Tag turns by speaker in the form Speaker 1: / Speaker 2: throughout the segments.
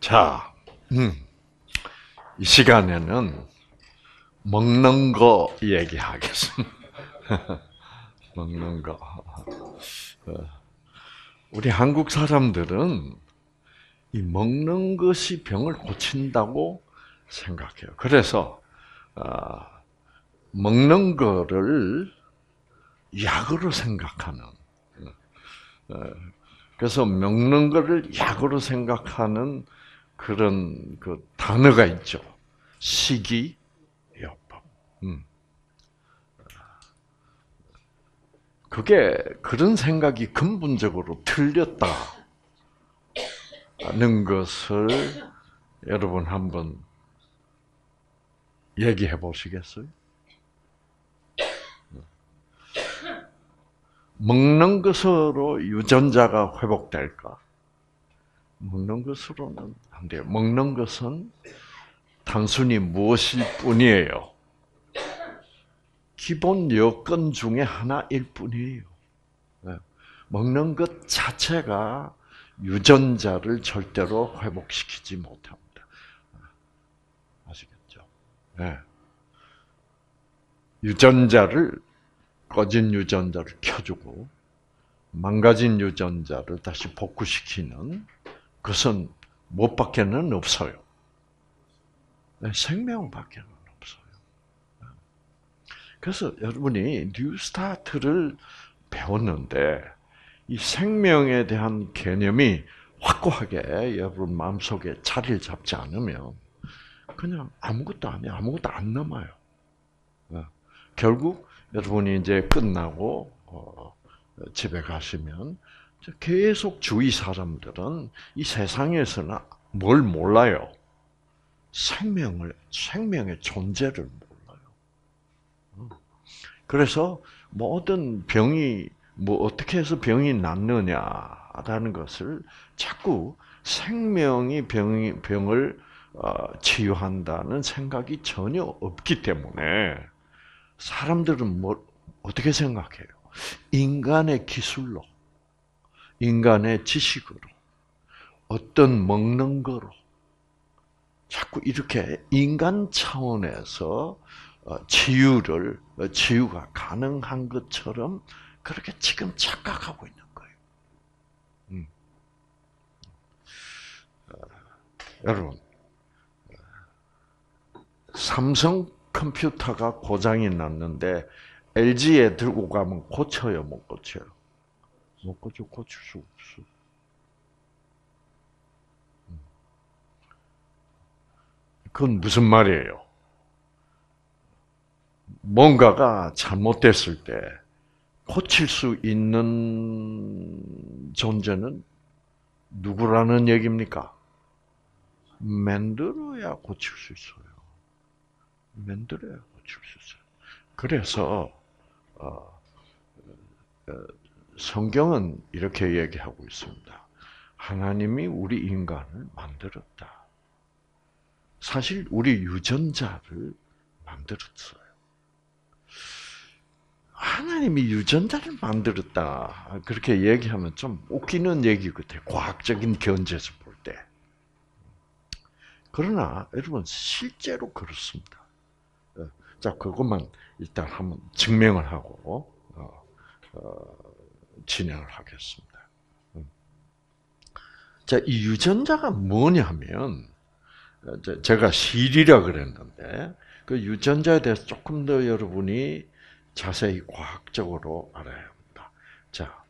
Speaker 1: 자, 이 시간에는 먹는 거 얘기하겠습니다. 먹는 거. 우리 한국 사람들은 이 먹는 것이 병을 고친다고 생각해요. 그래서 먹는 거를 약으로 생각하는. 그래서 먹는 거를 약으로 생각하는 그런 그 단어가 있죠. 식이요법. 그게 그런 생각이 근본적으로 틀렸다는 것을 여러분 한번 얘기해 보시겠어요? 먹는 것으로 유전자가 회복될까? 먹는 것으로는 안 돼요. 먹는 것은 단순히 무엇일 뿐이에요? 기본 여건 중에 하나일 뿐이에요. 먹는 것 자체가 유전자를 절대로 회복시키지 못합니다. 아시겠죠? 네. 꺼진 유전자를 켜주고 망가진 유전자를 다시 복구시키는 것은 무엇밖에는 없어요. 생명밖에는 없어요. 그래서 여러분이 뉴스타트를 배웠는데 이 생명에 대한 개념이 확고하게 여러분 마음속에 자리를 잡지 않으면 그냥 아무것도 아니에요. 아무것도 안 남아요. 결국 여러분이 이제 끝나고 집에 가시면 계속 주위 사람들은 이 세상에서는 뭘 몰라요? 생명의 존재를 몰라요. 그래서 모든 병이 어떻게 해서 병이 낫느냐라는 것을 자꾸 생명이 병을 치유한다는 생각이 전혀 없기 때문에 사람들은 어떻게 생각해요? 인간의 기술로, 인간의 지식으로, 어떤 먹는 거로 자꾸 이렇게 인간 차원에서 치유가 가능한 것처럼 그렇게 지금 착각하고 있는 거예요. 여러분, 삼성 컴퓨터가 고장이 났는데 LG에 들고 가면 고쳐요, 못 고쳐요? 못 고쳐, 고칠 수 없어. 그건 무슨 말이에요? 뭔가가 잘못됐을 때 고칠 수 있는 존재는 누구라는 얘기입니까? 만들어야 고칠 수 있어요. 만들어야 고칠 수 있어요. 그래서 성경은 이렇게 얘기하고 있습니다. 하나님이 우리 인간을 만들었다. 사실 우리 유전자를 만들었어요. 하나님이 유전자를 만들었다. 그렇게 얘기하면 좀 웃기는 얘기 같아요. 과학적인 견제에서 볼 때. 그러나 여러분 실제로 그렇습니다. 자, 그것만 일단 한번 증명을 하고 진행을 하겠습니다. 자, 이 유전자가 뭐냐면 제가 실이라 그랬는데 그 유전자에 대해서 조금 더 여러분이 자세히 과학적으로 알아야 합니다. 자,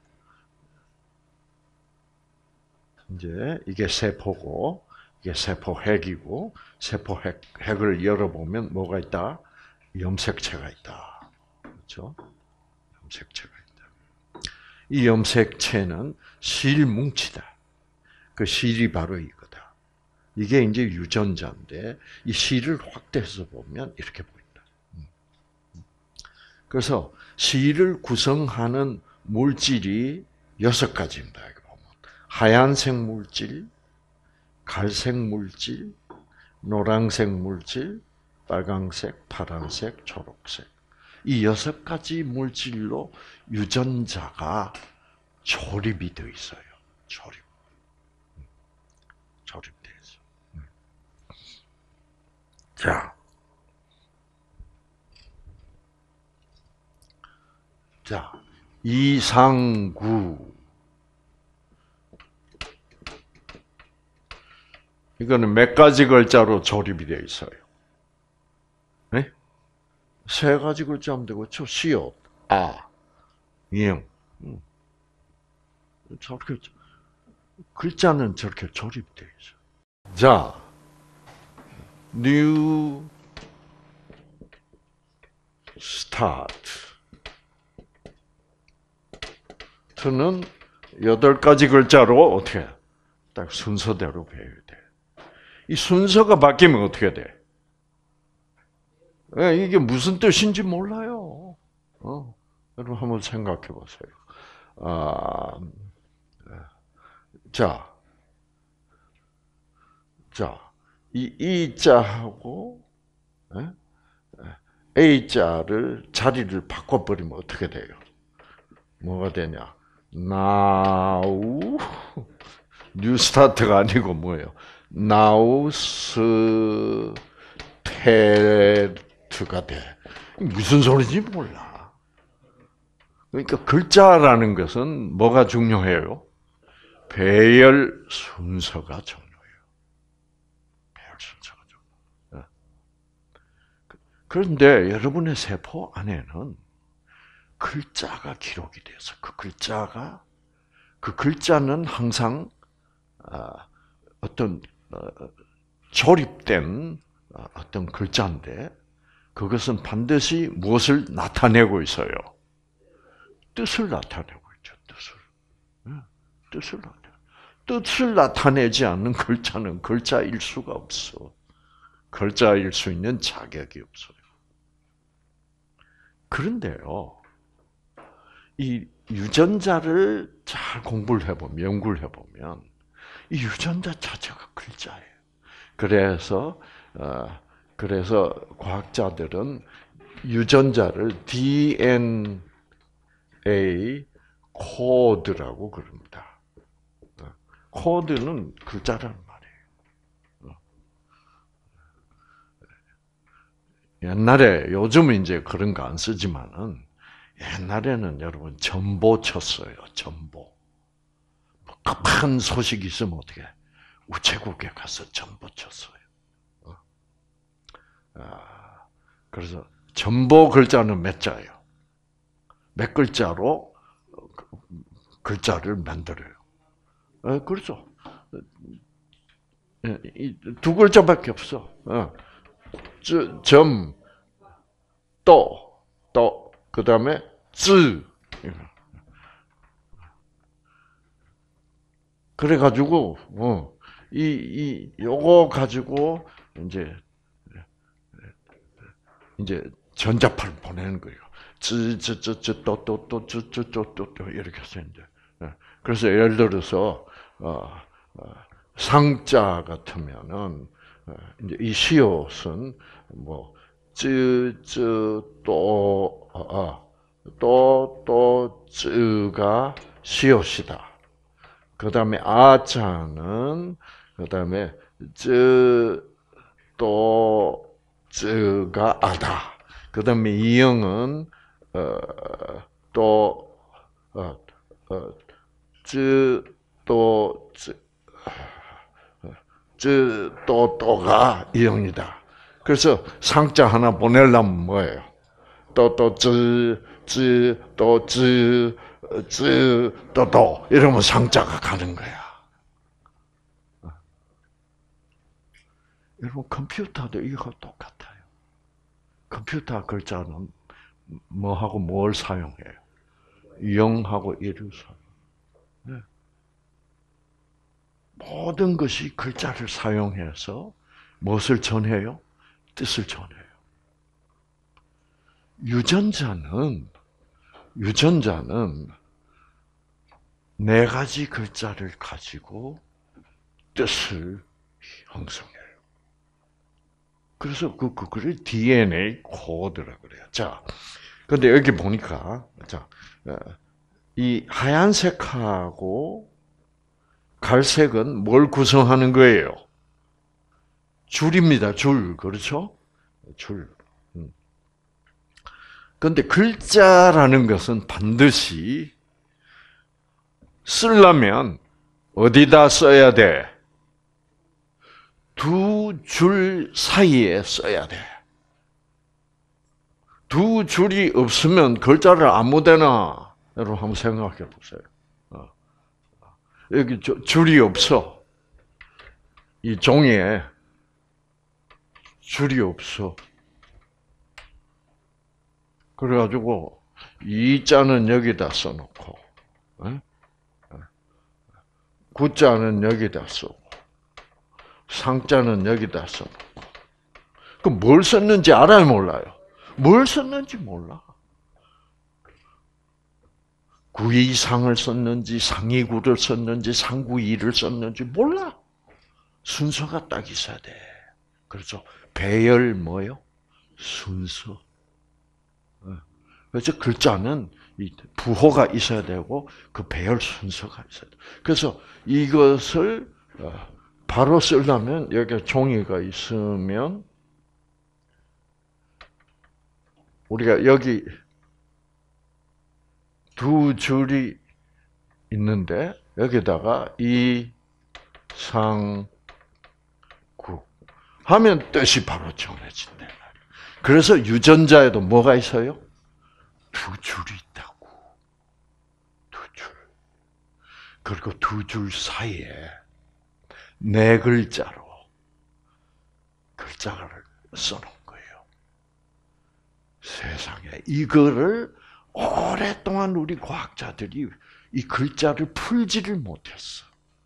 Speaker 1: 이제 이게 세포고 이게 세포 핵이고 세포 핵을 열어보면 뭐가 있다? 염색체가 있다. 그렇죠? 염색체가 있다. 이 염색체는 실뭉치다. 그 실이 바로 이거다. 이게 이제 유전자인데 이 실을 확대해서 보면 이렇게 보인다. 그래서 실을 구성하는 물질이 6가지입니다. 여기 보면 하얀색 물질, 갈색 물질, 노란색 물질, 빨강색, 파란색, 초록색. 이 6가지 물질로 유전자가 조립이 되어 있어요. 조립되어 있어요. 자, 이상구. 이거는 몇 가지 글자로 조립이 되어 있어요? 네? 세 가지 글자면 되고, 시옷, 이응. 저렇게, 글자는 저렇게 조립되어 있어요. 자, new start. 는 8가지 글자로 어떻게 딱 순서대로 배워야 돼. 이 순서가 바뀌면 어떻게 돼? 이게 무슨 뜻인지 몰라요. 여러분 한번 생각해 보세요. 자, 이 자하고 A 자를 자리를 바꿔버리면 어떻게 돼요? 뭐가 되냐? Now 뉴 스타트가 아니고 뭐예요? Now start가 돼. 무슨 소리인지 몰라. 그러니까 글자라는 것은 뭐가 중요해요? 배열 순서가 중요해요. 배열 순서가 중요해요. 그런데 여러분의 세포 안에는 글자가 기록이 돼서 그 글자는 항상 어떤 조립된 어떤 글자인데 그것은 반드시 무엇을 나타내고 있어요? 뜻을 나타내고 있죠. 뜻을 나타내지 않는 글자는 글자일 수가 없어. 글자일 수 있는 자격이 없어요. 그런데요, 이 유전자를 잘 공부를 해보면, 연구를 해보면, 이 유전자 자체가 글자예요. 그래서 과학자들은 유전자를 DNA 코드라고 그럽니다. 코드는 글자라는 말이에요. 옛날에, 요즘은 이제 그런 거 안 쓰지만은, 옛날에는 여러분 전보 쳤어요. 전보. 급한 소식이 있으면 어떻게 우체국에 가서 전보 쳤어요. 그래서 전보 글자는 몇 자예요? 몇 글자로 글자를 만들어요? 그렇죠. 두 글자밖에 없어. 점, 그 다음에 쯔. 그래가지고 요거 가지고 이제 전자파를 보내는 거예요. 또 이렇게 해서 이제. 그래서 예를 들어서 상자 같으면은 이제 이 시옷은 뭐 또 쯔가 시옷이다. 그 다음에 아자는 그 다음에 쯔가 아다. 그 다음에 이영은 또가 이영이다. 그래서 상자 하나 보내려면 뭐예요? 또 이러면 상자가 가는 거야. 여러분 컴퓨터도 이거 똑같아요. 컴퓨터 글자는 뭐하고 뭘 사용해요? 0하고 1을 사용해요. 네. 모든 것이 글자를 사용해서 무엇을 전해요? 뜻을 전해요. 유전자는 4가지 글자를 가지고 뜻을 형성해요. 그래서 그걸 DNA 코드라고 그래요. 자, 근데 여기 보니까, 이 하얀색하고 갈색은 뭘 구성하는 거예요? 줄입니다. 줄. 그렇죠? 줄. 그런데 글자라는 것은 반드시 쓰려면 어디다 써야 돼? 두 줄 사이에 써야 돼. 두 줄이 없으면 글자를 아무데나 여러분 한번 생각해 보세요. 여기 줄이 없어. 이 종이에 줄이 없어. 그래가지고 이 자는 여기다 써놓고 구자는 여기다 쓰고 상자는 여기다 써놓고 그럼 뭘 썼는지 알아요, 몰라요? 뭘 썼는지 몰라. 구이상을 썼는지 상이구를 썼는지 상구이를 썼는지 몰라. 순서가 딱 있어야 돼. 그렇죠? 배열 뭐요? 순서. 그래서 글자는 부호가 있어야 되고 그 배열 순서가 있어야 돼. 그래서 이것을 바로 쓰려면 여기 종이가 있으면 우리가 여기 두 줄이 있는데 여기다가 이, 상, 구 하면 뜻이 바로 정해진다. 그래서 유전자에도 뭐가 있어요? 두 줄이 있다고. 두 줄. 그리고 두 줄 사이에 네 글자로 글자를 써놓은 거예요. 세상에 이거를 오랫동안 우리 과학자들이 이 글자를 풀지를 못했어.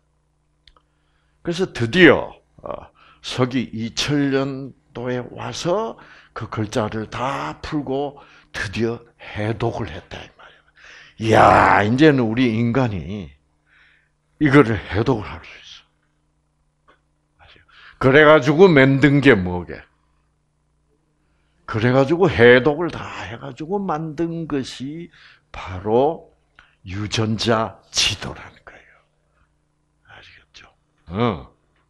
Speaker 1: 그래서 드디어 서기 2000년도에 와서 그 글자를 다 풀고 드디어 해독을 했다 이 말이에요. 이야, 이제는 우리 인간이 이거를 해독을 할 수 있어. 그래가지고 만든 게 뭐게? 그래가지고 해독을 다 해가지고 만든 것이 바로 유전자 지도라는 거예요. 아시겠죠?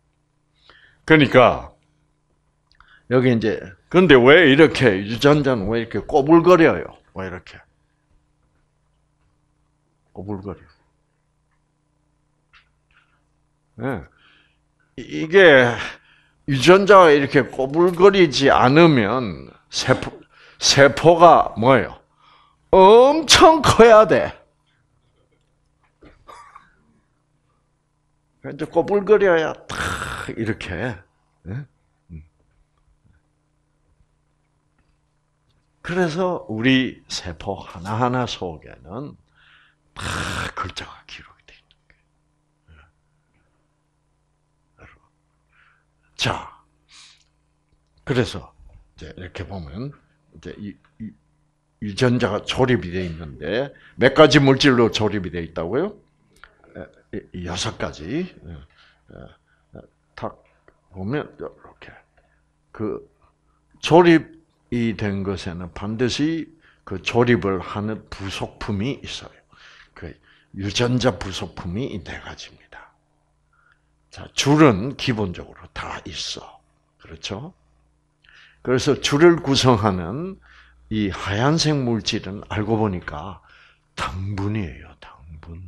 Speaker 1: 그러니까 여기 이제 근데 왜 이렇게 유전자는 왜 이렇게 꼬불거려요? 왜 이렇게 꼬불거려? 네. 이게 유전자가 이렇게 꼬불거리지 않으면 세포가 뭐예요? 엄청 커야 돼. 이제 꼬불거려야 탁 이렇게. 그래서 우리 세포 하나하나 속에는 다 글자가 기록이 돼 있는 거예요. 자, 그래서 이제 이렇게 보면 이제 이 유전자가 조립이 되어 있는데 몇 가지 물질로 조립이 되어 있다고요? 6가지. 딱 보면 이렇게 그 조립이 된 것에는 반드시 그 조립을 하는 부속품이 있어요. 그 유전자 부속품이 4가지입니다. 자, 줄은 기본적으로 다 있어. 그렇죠? 그래서 줄을 구성하는 이 하얀색 물질은 알고 보니까 당분이에요. 당분.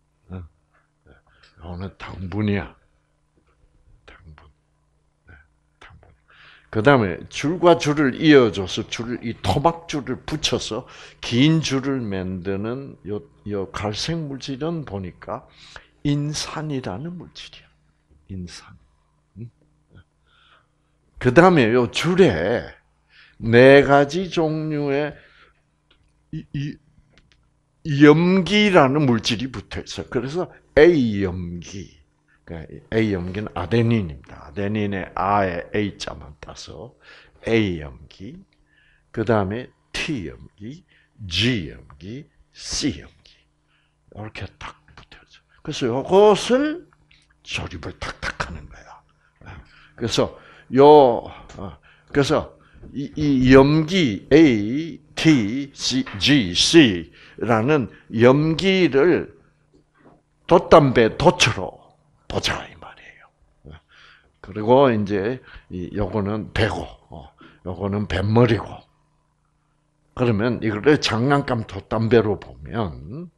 Speaker 1: 이거는 당분이야. 당분. 당분. 그 다음에 줄과 줄을 이어줘서 이 토막줄을 붙여서 긴 줄을 만드는 요 갈색 물질은 보니까 인산이라는 물질이야. 인산. 그 다음에 요 줄에 4가지 종류의 염기라는 물질이 붙어 있어요. 그래서 A염기. A염기는 아데닌입니다. 아데닌의 A에 A자만 따서 A염기. 그 다음에 T염기, G염기, C염기. 이렇게 딱 붙어 있어요. 그래서 이것을 조립을 탁탁 하는 거야. 그래서 그래서 이 염기 A, T, G, C라는 염기를 돛담배 돛으로 보자 이 말이에요. 그리고 이제 요거는 배고, 요거는 뱃머리고. 그러면 이거를 장난감 돛담배로 보면,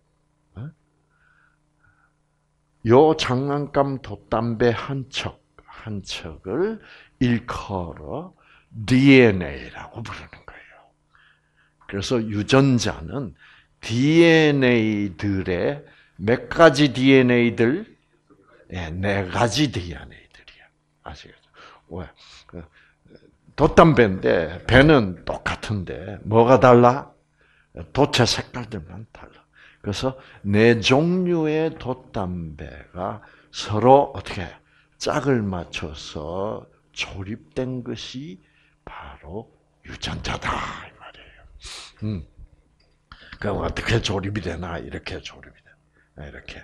Speaker 1: 요 장난감 돛담배 한 척을 일컬어 DNA라고 부르는 거예요. 그래서 유전자는 DNA들의 몇 가지 DNA들? 네 가지 DNA들이야. 아시겠죠? 왜? 돛담배인데 배는 똑같은데 뭐가 달라? 돛의 색깔들만 달라. 그래서 네 종류의 돛담배가 서로 어떻게 짝을 맞춰서 조립된 것이 바로 유전자다 이 말이에요. 그럼 어떻게 조립이 되나? 이렇게 조립이 돼. 이렇게.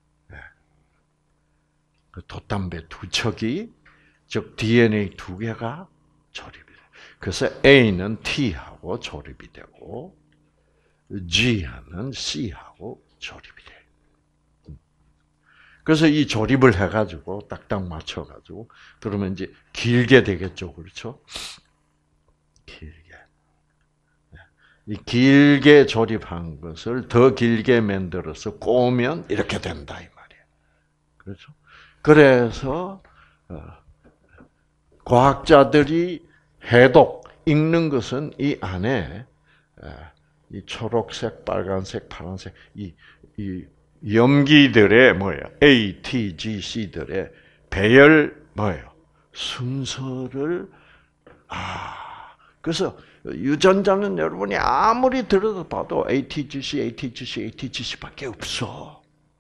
Speaker 1: 그 돛담배 두 척이 즉 DNA 두 개가 조립이 돼. 그래서 A는 T하고 조립이 되고 G는 C하고 조립이 돼. 그래서 이 조립을 해가지고 딱딱 맞춰가지고 그러면 이제 길게 되겠죠, 그렇죠? 길게. 이 길게 조립한 것을 더 길게 만들어서 꼬우면 이렇게 된다 이 말이에요. 그렇죠? 그래서 과학자들이 해독 읽는 것은 이 안에 이 초록색, 빨간색, 파란색 이 염기들의 뭐예요? A, T, G, C들의 배열 뭐예요? 순서를 그래서 유전자는 여러분이 아무리 들어봐도 ATGC, ATGC, ATGC밖에 없어.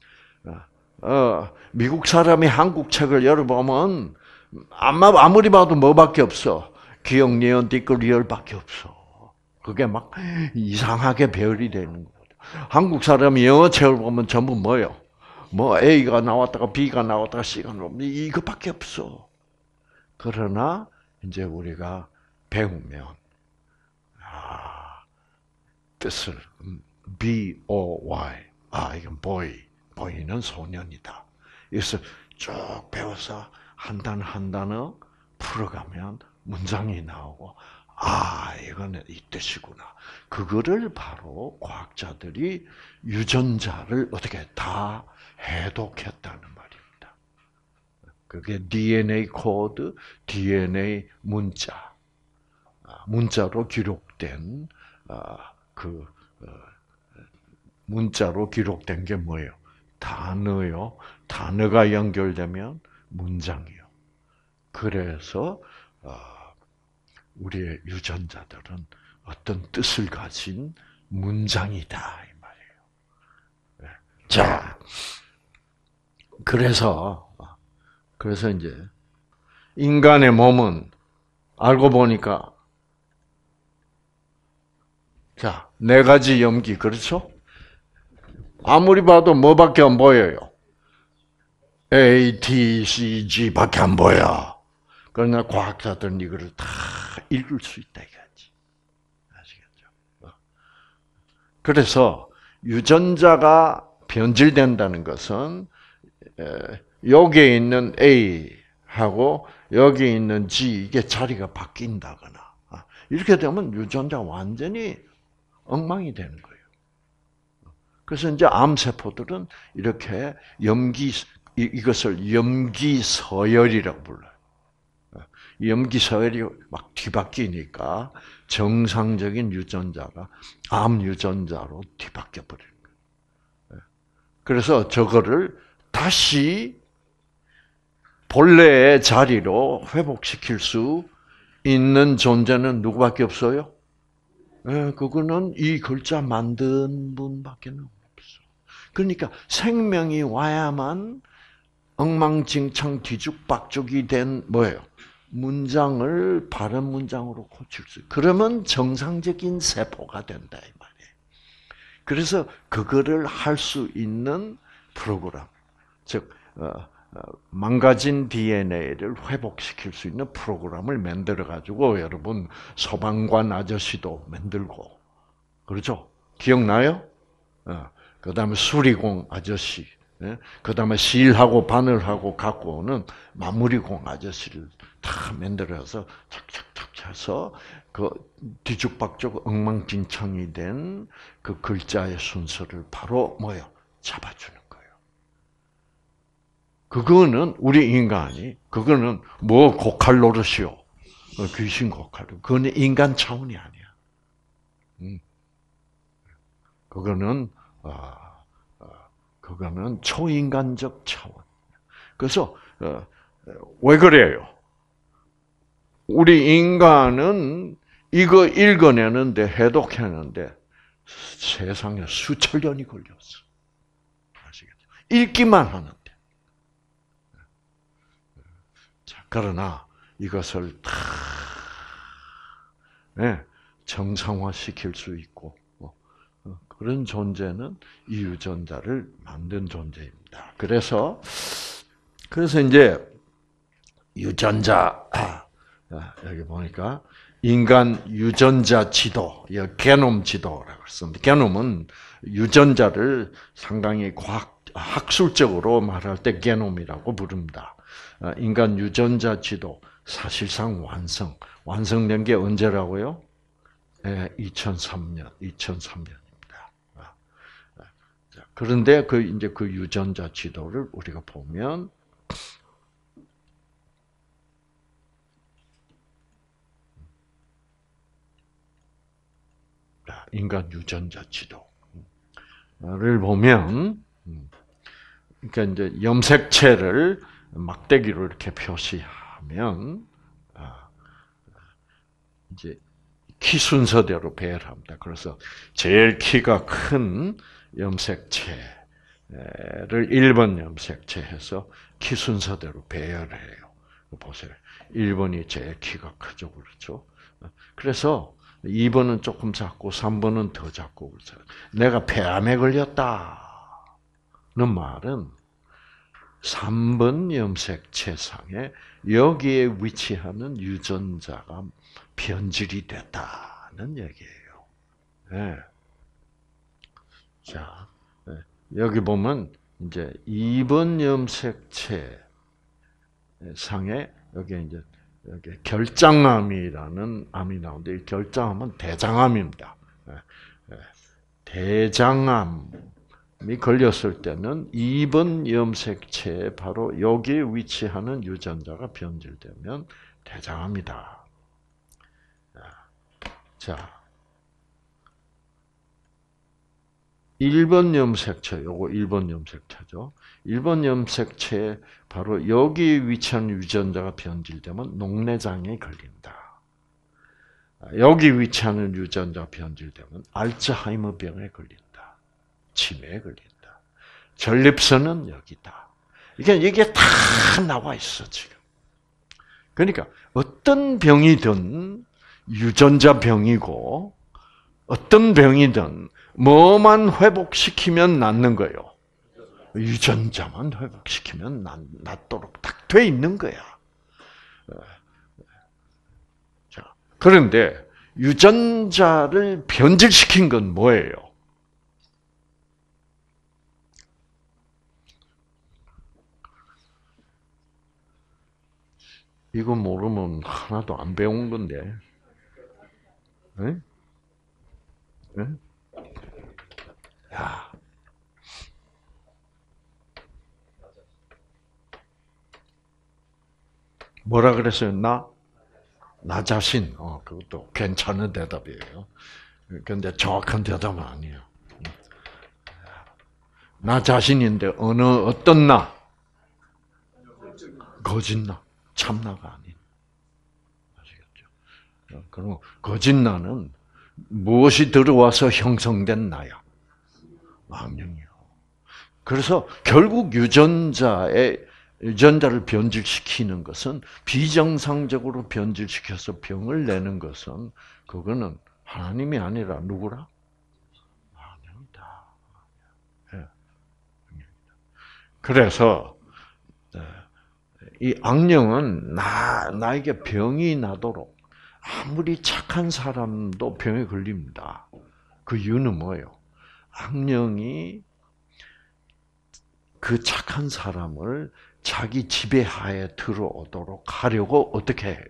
Speaker 1: 미국 사람이 한국 책을 열어보면 아무리 봐도 뭐밖에 없어. 기억, 니은, 띠끌, 리을밖에 없어. 그게 막 이상하게 배열이 되는 거죠. 한국 사람이 영어 책을 보면 전부 뭐예요? 뭐 A가 나왔다가 B가 나왔다가 C가 나왔다가 이거밖에 없어. 그러나 이제 우리가 배우면 뜻을 B-O-Y 이건 boy는 소년이다. 그래서 쭉 배워서 한 단어 풀어가면 문장이 나오고 이거는 이 뜻이구나. 그거를 바로 과학자들이 유전자를 어떻게 다 해독했다는 말입니다. 그게 DNA 코드, DNA 문자로 기록된 문자로 기록된 게 뭐예요? 단어요. 단어가 연결되면 문장이요. 그래서 우리의 유전자들은 어떤 뜻을 가진 문장이다 이 말이에요. 자, 그래서 이제 인간의 몸은 알고 보니까 자, 네 가지 염기 그렇죠? 아무리 봐도 뭐밖에 안 보여요? A, T, C, G밖에 안 보여. 그러나 과학자들은 이거를 다 읽을 수 있다 이거지. 아시겠죠? 그래서 유전자가 변질된다는 것은 여기에 있는 A하고 여기 있는 G 이게 자리가 바뀐다거나 이렇게 되면 유전자가 완전히 엉망이 되는 거예요. 그래서 이제 암세포들은 이렇게 이것을 염기서열이라고 불러요. 염기서열이 막 뒤바뀌니까 정상적인 유전자가 암 유전자로 뒤바뀌어 버리는 거예요. 그래서 저거를 다시 본래의 자리로 회복시킬 수 있는 존재는 누구밖에 없어요? 그거는 이 글자 만든 분밖에 없어. 그러니까 생명이 와야만 엉망진창 뒤죽박죽이 된 뭐예요? 문장을 바른 문장으로 고칠 수. 그러면 정상적인 세포가 된다 이 말이에요. 그래서 그거를 할 수 있는 프로그램, 즉 망가진 DNA를 회복시킬 수 있는 프로그램을 만들어 가지고 여러분 소방관 아저씨도 만들고 그렇죠? 기억나요? 그다음에 수리공 아저씨 그다음에 실하고 바늘하고 갖고는 마무리공 아저씨를 다 만들어서 착착착 해서 그 뒤죽박죽 엉망진창이 된 그 글자의 순서를 바로 뭐요? 잡아주는 거예요. 그거는 우리 인간이 그거는 뭐 고칼 노릇이요. 귀신 고칼. 그거는 인간 차원이 아니야. 그거는 그거는 초인간적 차원. 그래서 왜 그래요? 우리 인간은 이거 읽어내는데 해독하는데 세상에 수천 년이 걸렸어. 아시겠죠? 읽기만 하는데. 자, 그러나 이것을 다 정상화시킬 수 있고 그런 존재는 이 유전자를 만든 존재입니다. 그래서 이제 유전자 여기 보니까 인간 유전자 지도, 게놈 지도라고 했습니다. 게놈은 유전자를 상당히 학술적으로 말할 때 게놈이라고 부릅니다. 인간 유전자 지도 사실상 완성된 게 언제라고요? 2003년입니다. 그런데 이제 그 유전자 지도를 우리가 보면 인간 유전자 지도를 보면 그러니까 이제 염색체를 막대기로 이렇게 표시하면 이제 키 순서대로 배열합니다. 그래서 제일 키가 큰 염색체를 1번 염색체 해서 키 순서대로 배열해요. 보세요. 1번이 제일 키가 크죠. 그렇죠? 그래서 2번은 조금 작고 3번은 더 작고 그렇죠. 내가 폐암에 걸렸다는 말은 3번 염색체상에 여기에 위치하는 유전자가 변질이 됐다는 얘기예요. 네. 자, 여기 보면 이제 2번 염색체 상에 여기 이제 결장암이라는 암이 나오는데 이 결장암은 대장암입니다. 대장암이 걸렸을 때는 2번 염색체에 바로 여기에 위치하는 유전자가 변질되면 대장암이다. 자, 1번 염색체, 요거 1번 염색체죠. 1번 염색체에 바로 여기에 위치한 유전자가 변질되면 녹내장에 걸린다. 여기 위치하는 유전자가 변질되면 알츠하이머 병에 걸린다. 치매에 걸린다. 전립선은 여기다. 이게 다 나와 있어, 지금. 그러니까 어떤 병이든 유전자 병이고 어떤 병이든 뭐만 회복시키면 낫는 거예요. 유전자만 회복시키면 낫도록 딱 돼 있는 거야. 자, 그런데 유전자를 변질시킨 건 뭐예요? 이거 모르면 하나도 안 배운 건데. 네? 네? 야. 뭐라 그랬어요? 나 자신. 그것도 괜찮은 대답이에요. 근데 정확한 대답은 아니에요. 나 자신인데 어떤 나? 거짓 나. 참나가 아닌. 아시겠죠? 그럼 거짓 나는 무엇이 들어와서 형성된 나야? 악령이요. 그래서 결국 유전자를 변질시키는 것은 비정상적으로 변질시켜서 병을 내는 것은 그거는 하나님이 아니라 누구라? 악령이다. 그래서 이 악령은 나에게 병이 나도록 아무리 착한 사람도 병에 걸립니다. 그 이유는 뭐예요? 악령이 그 착한 사람을 자기 지배하에 들어오도록 하려고 어떻게 해요?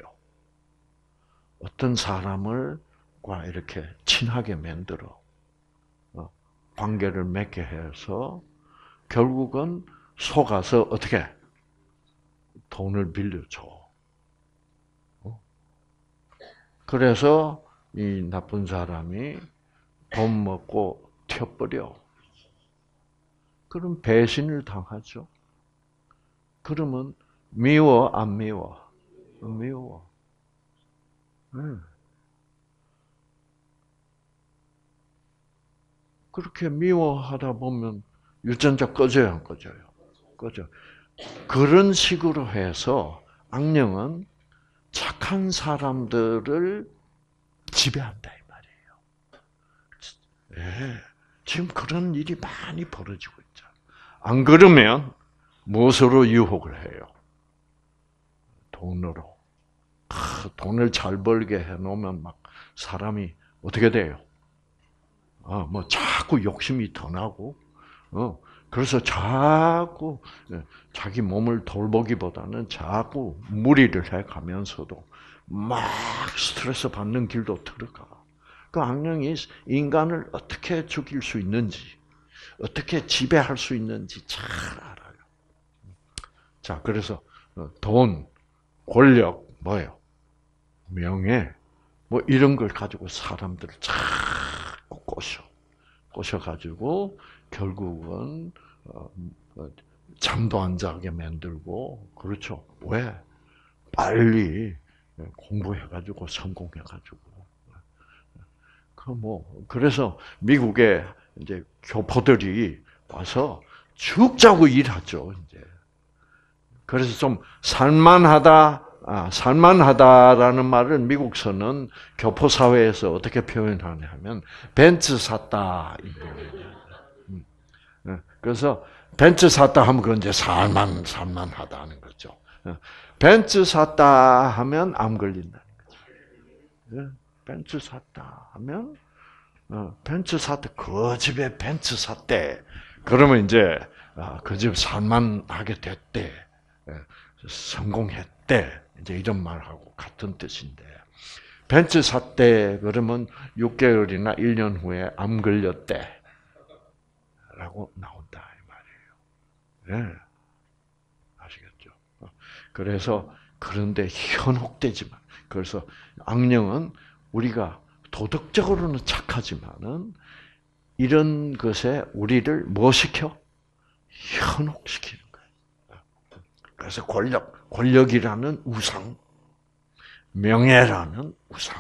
Speaker 1: 어떤 사람을 이렇게 친하게 만들어 관계를 맺게 해서 결국은 속아서 어떻게 돈을 빌려줘. 그래서 이 나쁜 사람이 돈 먹고 튀어버려. 그럼 배신을 당하죠. 그러면 미워, 안 미워? 미워. 그렇게 미워하다 보면 유전자 꺼져요, 안 꺼져요? 꺼져. 그런 식으로 해서 악령은 착한 사람들을 지배한다 이 말이에요. 예, 지금 그런 일이 많이 벌어지고 있죠. 안 그러면 무엇으로 유혹을 해요? 돈으로. 돈을 잘 벌게 해놓으면 막 사람이 어떻게 돼요? 뭐 자꾸 욕심이 더 나고, 그래서 자꾸 자기 몸을 돌보기보다는 자꾸 무리를 해가면서도 막 스트레스 받는 길도 들어가. 그 악령이 인간을 어떻게 죽일 수 있는지, 어떻게 지배할 수 있는지 잘 알아요. 자, 그래서 돈, 권력, 뭐예요? 명예, 뭐 이런 걸 가지고 사람들을 자꾸 꼬셔가지고 결국은 잠도 안 자게 만들고, 그렇죠? 왜? 빨리 공부해가지고 성공해가지고. 그래서 미국에 이제 교포들이 와서 죽자고 일하죠, 이제. 그래서 좀 살만하다라는 말을 미국서는 교포 사회에서 어떻게 표현하냐면 벤츠 샀다. 그래서 벤츠 샀다 하면 그건 이제 살만하다는 거죠. 벤츠 샀다 하면 암 걸린다는 거죠. 벤츠 샀다 하면 벤츠 샀대. 그 집에 벤츠 샀대. 그러면 이제 그 집 살만하게 됐대. 성공했대. 이제 이런 말하고 같은 뜻인데. 벤츠 샀대. 그러면 6개월이나 1년 후에 암 걸렸대. 라고 나온다 이 말이에요. 네. 아시겠죠? 그래서 그런데 현혹되지만, 그래서 악령은 우리가 도덕적으로는 착하지만은 이런 것에 우리를 뭐 시켜? 현혹시키는 거예요. 그래서 권력이라는 우상, 명예라는 우상,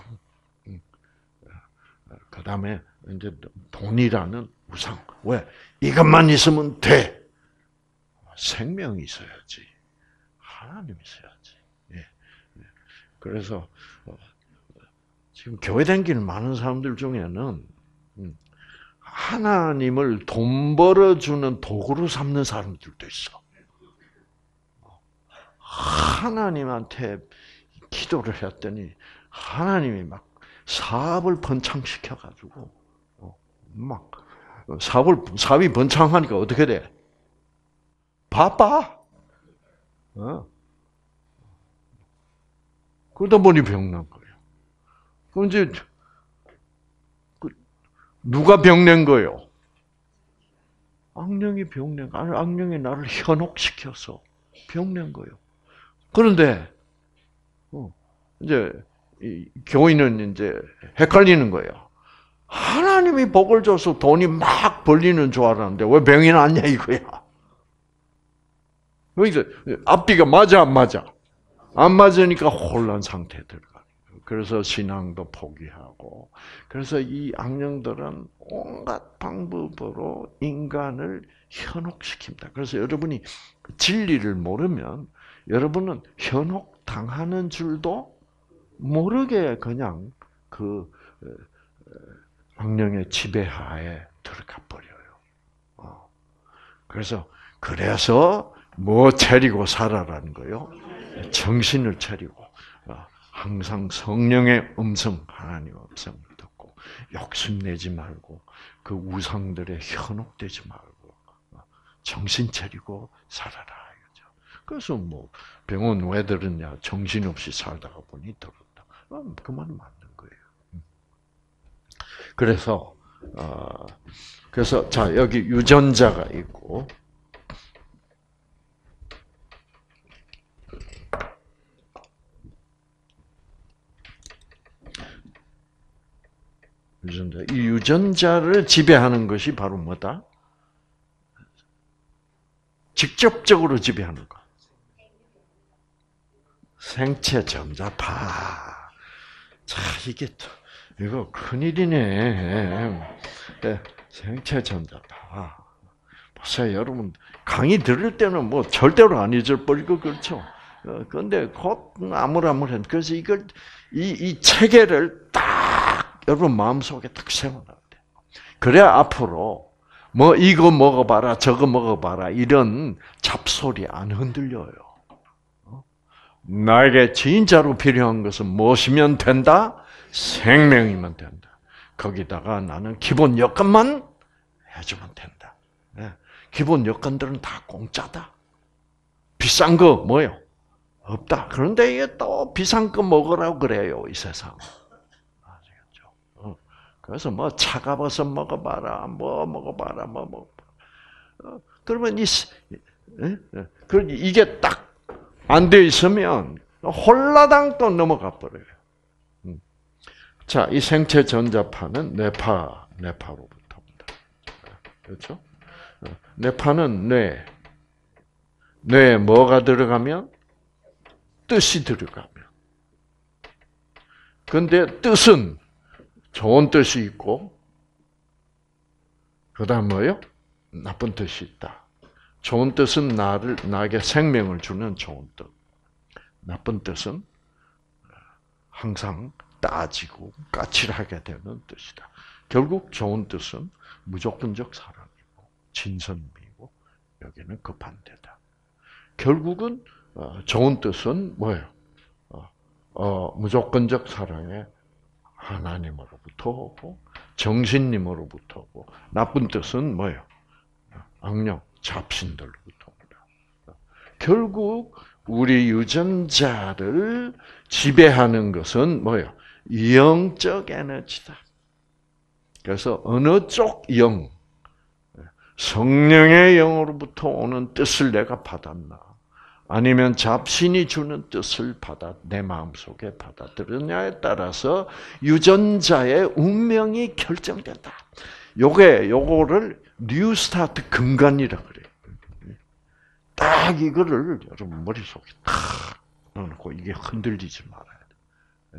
Speaker 1: 그 다음에 이제 돈이라는 우상. 왜? 이것만 있으면 돼. 생명이 있어야지. 하나님이 있어야지. 예. 그래서 지금 교회 다니는 많은 사람들 중에는 하나님을 돈 벌어주는 도구로 삼는 사람들도 있어. 하나님한테 기도를 했더니 하나님이 막 사업을 번창시켜가지고 막 사업이 번창하니까 어떻게 돼? 바빠. 그러다 보니 병난 거예요. 그럼 이제 누가 병낸 거예요? 악령이 병낸 거. 악령이 나를 현혹시켜서 병낸 거예요. 그런데 이제 교인은 이제 헷갈리는 거예요. 하나님이 복을 줘서 돈이 막 벌리는 줄 알았는데 왜 병이 났냐 이거야. 그래서 앞뒤가 맞아 안 맞아? 안 맞으니까 혼란 상태에 들어가. 그래서 신앙도 포기하고. 그래서 이 악령들은 온갖 방법으로 인간을 현혹시킵니다. 그래서 여러분이 진리를 모르면 여러분은 현혹 당하는 줄도 모르게 그냥 그 악령의 지배하에 들어가 버려요. 그래서 뭐 차리고 살아라는 거요. 정신을 차리고 항상 성령의 음성, 하나님의 음성을 듣고 욕심내지 말고 그 우상들에 현혹되지 말고 정신 차리고 살아라. 이거죠. 그래서 뭐 병원 왜 들었냐? 정신없이 살다가 보니 들었다. 그 말은 맞는 거예요. 그래서 자 여기 유전자가 있고 이 유전자를 지배하는 것이 바로 뭐다? 직접적으로 지배하는 것. 생체 전자파. 자, 이거 큰일이네. 생체 전자파. 보세요, 여러분. 강의 들을 때는 뭐 절대로 안 잊어버리고 그렇죠. 그런데 곧 아무렇게. 그래서 이 체계를 딱 여러분 마음속에 딱 세워놔야 돼. 그래야 앞으로 뭐 이거 먹어봐라, 저거 먹어봐라 이런 잡소리 안 흔들려요. 나에게 진짜로 필요한 것은 무엇이면 된다? 생명이면 된다. 거기다가 나는 기본 여건만 해주면 된다. 기본 여건들은 다 공짜다. 비싼 거 뭐요? 없다. 그런데 이게 또 비싼 거 먹으라고 그래요, 이 세상. 아시겠죠? 그래서 뭐 차가버섯 먹어봐라, 뭐 먹어봐라, 뭐 먹어봐라. 그러면 이게 딱 안 돼 있으면 홀라당 또 넘어가 버려요. 자, 이 생체 전자파는 뇌파로부터입니다. 그렇죠? 뇌파는 뇌에 뭐가 들어가면? 뜻이 들어가면. 근데 뜻은 좋은 뜻이 있고, 그 다음 뭐요? 나쁜 뜻이 있다. 좋은 뜻은 나에게 생명을 주는 좋은 뜻. 나쁜 뜻은 항상 따지고 까칠하게 되는 뜻이다. 결국 좋은 뜻은 무조건적 사랑이고 진선미고 여기는 그 반대다. 결국은 좋은 뜻은 뭐예요? 무조건적 사랑에 하나님으로부터 오고 정신님으로부터 오고 나쁜 뜻은 뭐예요? 악령, 잡신들로부터 옵니다. 결국 우리 유전자를 지배하는 것은 뭐예요? 영적 에너지다. 그래서 어느 쪽 영, 성령의 영으로부터 오는 뜻을 내가 받았나, 아니면 잡신이 주는 뜻을 내 마음속에 받아들였냐에 따라서 유전자의 운명이 결정된다. 요거를 뉴스타트 근간이라 그래요. 딱 이거를 여러분 머릿속에 딱 넣어놓고 이게 흔들리지 말아야 돼.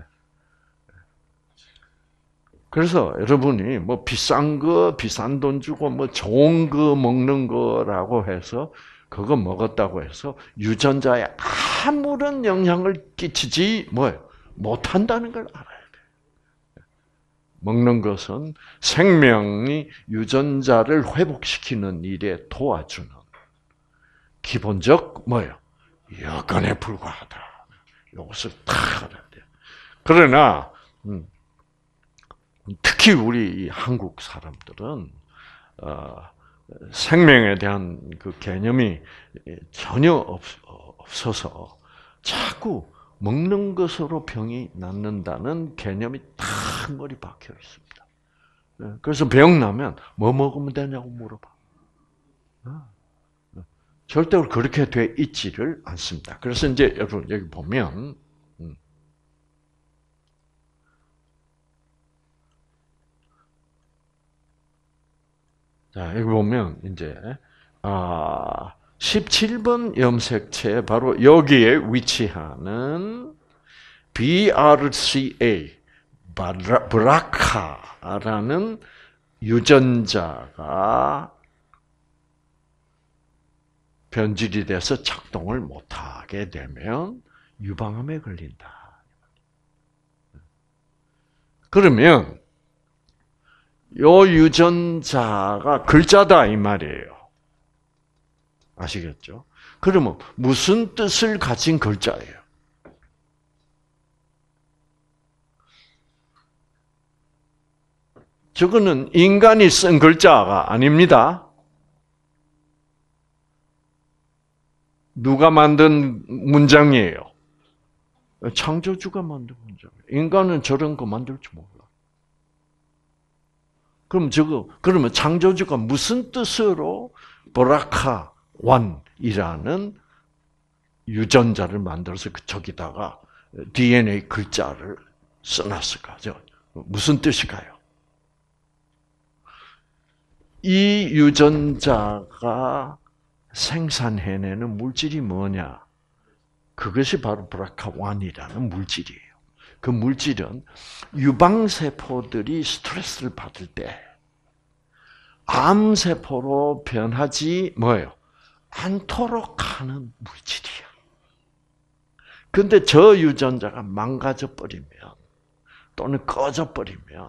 Speaker 1: 그래서 여러분이 뭐 비싼 돈 주고 뭐 좋은 거 먹는 거라고 해서 그거 먹었다고 해서 유전자에 아무런 영향을 끼치지 못한다는 걸 알아야 돼. 먹는 것은 생명이 유전자를 회복시키는 일에 도와주는 기본적 여건에 불과하다. 이것을 다 알아야 돼요. 그러나 특히 우리 한국 사람들은 생명에 대한 그 개념이 전혀 없어서 자꾸 먹는 것으로 병이 낫는다는 개념이 딱 머리 박혀 있습니다. 그래서 병 나면 뭐 먹으면 되냐고 물어봐. 절대로 그렇게 돼 있지를 않습니다. 그래서 이제 여러분 여기 보면 자, 여기 보면 이제 17번 염색체에 바로 여기에 위치하는 BRCA, 브라카라는 유전자가 변질이 돼서 작동을 못하게 되면 유방암에 걸린다. 그러면 요 유전자가 글자다 이 말이에요. 아시겠죠? 그러면 무슨 뜻을 가진 글자예요? 저거는 인간이 쓴 글자가 아닙니다. 누가 만든 문장이에요? 창조주가 만든 문장이에요. 인간은 저런 거 만들 줄 몰라. 그러면 창조주가 무슨 뜻으로 브라카 원이라는 유전자를 만들어서 저기다가 DNA 글자를 써놨을까? 무슨 뜻일까요? 이 유전자가 생산해내는 물질이 뭐냐? 그것이 바로 브라카1이라는 물질이에요. 그 물질은 유방세포들이 스트레스를 받을 때 암세포로 변하지 않도록 하는 물질이야. 근데 저 유전자가 망가져 버리면 또는 꺼져 버리면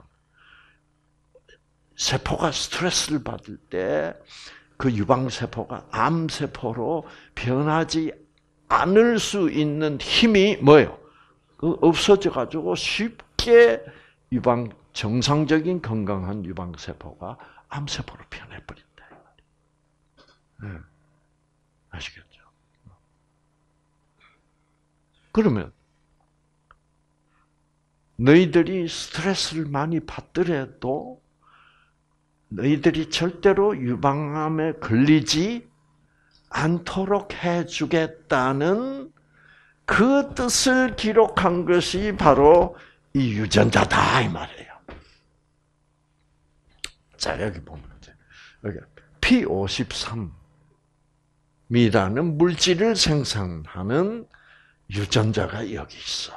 Speaker 1: 세포가 스트레스를 받을 때 그 유방세포가 암세포로 변하지 않을 수 있는 힘이 없어져가지고 쉽게 정상적인 건강한 유방세포가 암세포로 변해버린다. 네. 아시겠죠? 그러면 너희들이 스트레스를 많이 받더라도 너희들이 절대로 유방암에 걸리지 않도록 해주겠다는 그 뜻을 기록한 것이 바로 이 유전자다 이 말이에요. 자, 여기 보면 여기 P53이라는 물질을 생산하는 유전자가 여기 있어.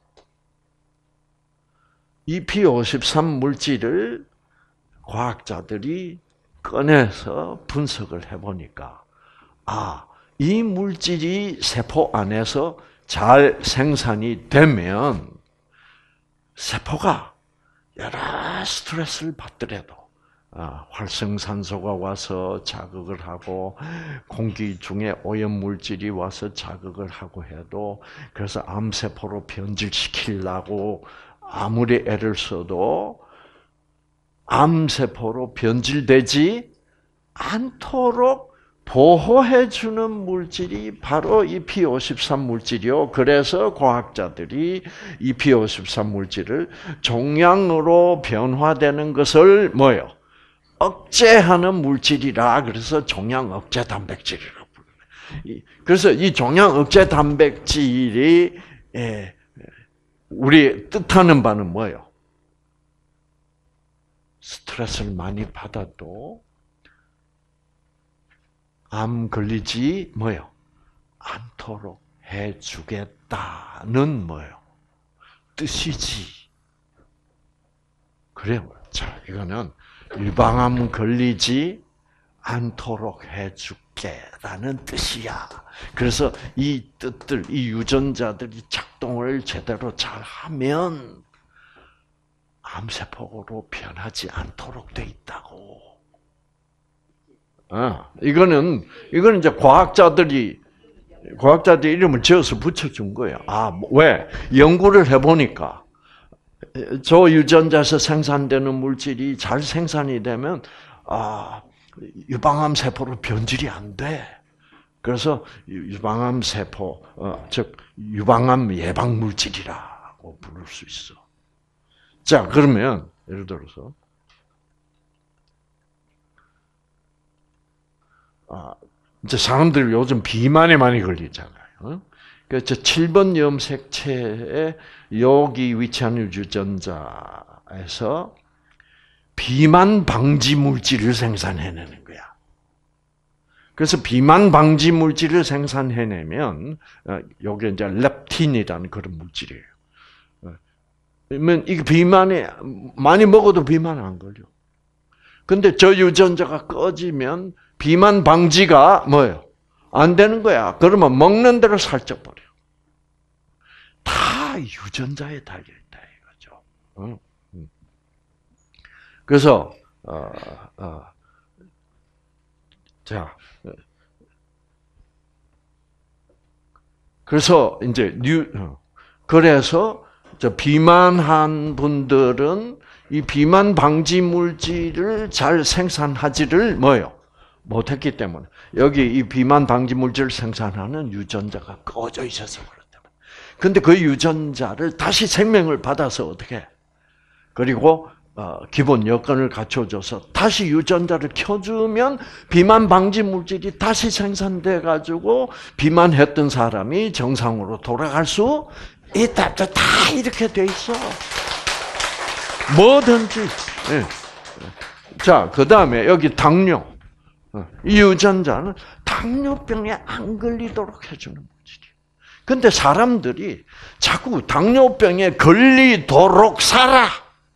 Speaker 1: 이 P53 물질을 과학자들이 꺼내서 분석을 해보니까 이 물질이 세포 안에서 잘 생산이 되면 세포가 여러 스트레스를 받더라도 활성산소가 와서 자극을 하고 공기 중에 오염물질이 와서 자극을 하고 해도 그래서 암세포로 변질시키려고 아무리 애를 써도 암세포로 변질되지 않도록 보호해주는 물질이 바로 이 P53 물질이요. 그래서 과학자들이 이 P53 물질을 종양으로 변화되는 것을 억제하는 물질이라 그래서 종양 억제 단백질이라고 부르네. 그래서 이 종양 억제 단백질이 우리 뜻하는 바는 뭐예요? 스트레스를 많이 받아도 암 걸리지 않도록 해주겠다는 뜻이지. 그래요. 자, 이거는 유방암 걸리지 않도록 해줄게라는 뜻이야. 그래서 이 뜻들, 이 유전자들이 작동을 제대로 잘하면 암세포로 변하지 않도록 돼 있다고. 이거는 이제 과학자들이 이름을 지어서 붙여준 거예요. 왜? 연구를 해보니까 저 유전자에서 생산되는 물질이 잘 생산이 되면 유방암 세포로 변질이 안 돼. 그래서 유방암 세포, 즉 유방암 예방 물질이라고 부를 수 있어. 자, 그러면 예를 들어서 이제 사람들이 요즘 비만에 많이 걸리잖아요. 그래서 7번 염색체에 여기 위치하는 유전자에서 비만 방지 물질을 생산해내는 거야. 그래서 비만 방지 물질을 생산해내면 여기 이제 렙틴이라는 그런 물질이에요. 그러면 이 비만에 많이 먹어도 비만 안 걸려. 근데 저 유전자가 꺼지면 비만 방지가 안 되는 거야. 그러면 먹는 대로 살쪄버려. 다 유전자에 달려있다 이거죠. 그래서 자, 그래서 이제 그래서 저 비만한 분들은 이 비만 방지 물질을 잘 생산하지를 못했기 때문에 여기 이 비만 방지 물질을 생산하는 유전자가 꺼져 있어서 그렇다. 근데 그 유전자를 다시 생명을 받아서 어떻게? 그리고 기본 여건을 갖춰줘서 다시 유전자를 켜주면 비만 방지 물질이 다시 생산돼 가지고 비만했던 사람이 정상으로 돌아갈 수 있다. 다 이렇게 돼 있어. 뭐든지. 네. 자, 그 다음에 여기 당뇨. 이 유전자는 당뇨병에 안 걸리도록 해주는 물질이에요. 근데 사람들이 자꾸 당뇨병에 걸리도록 살아.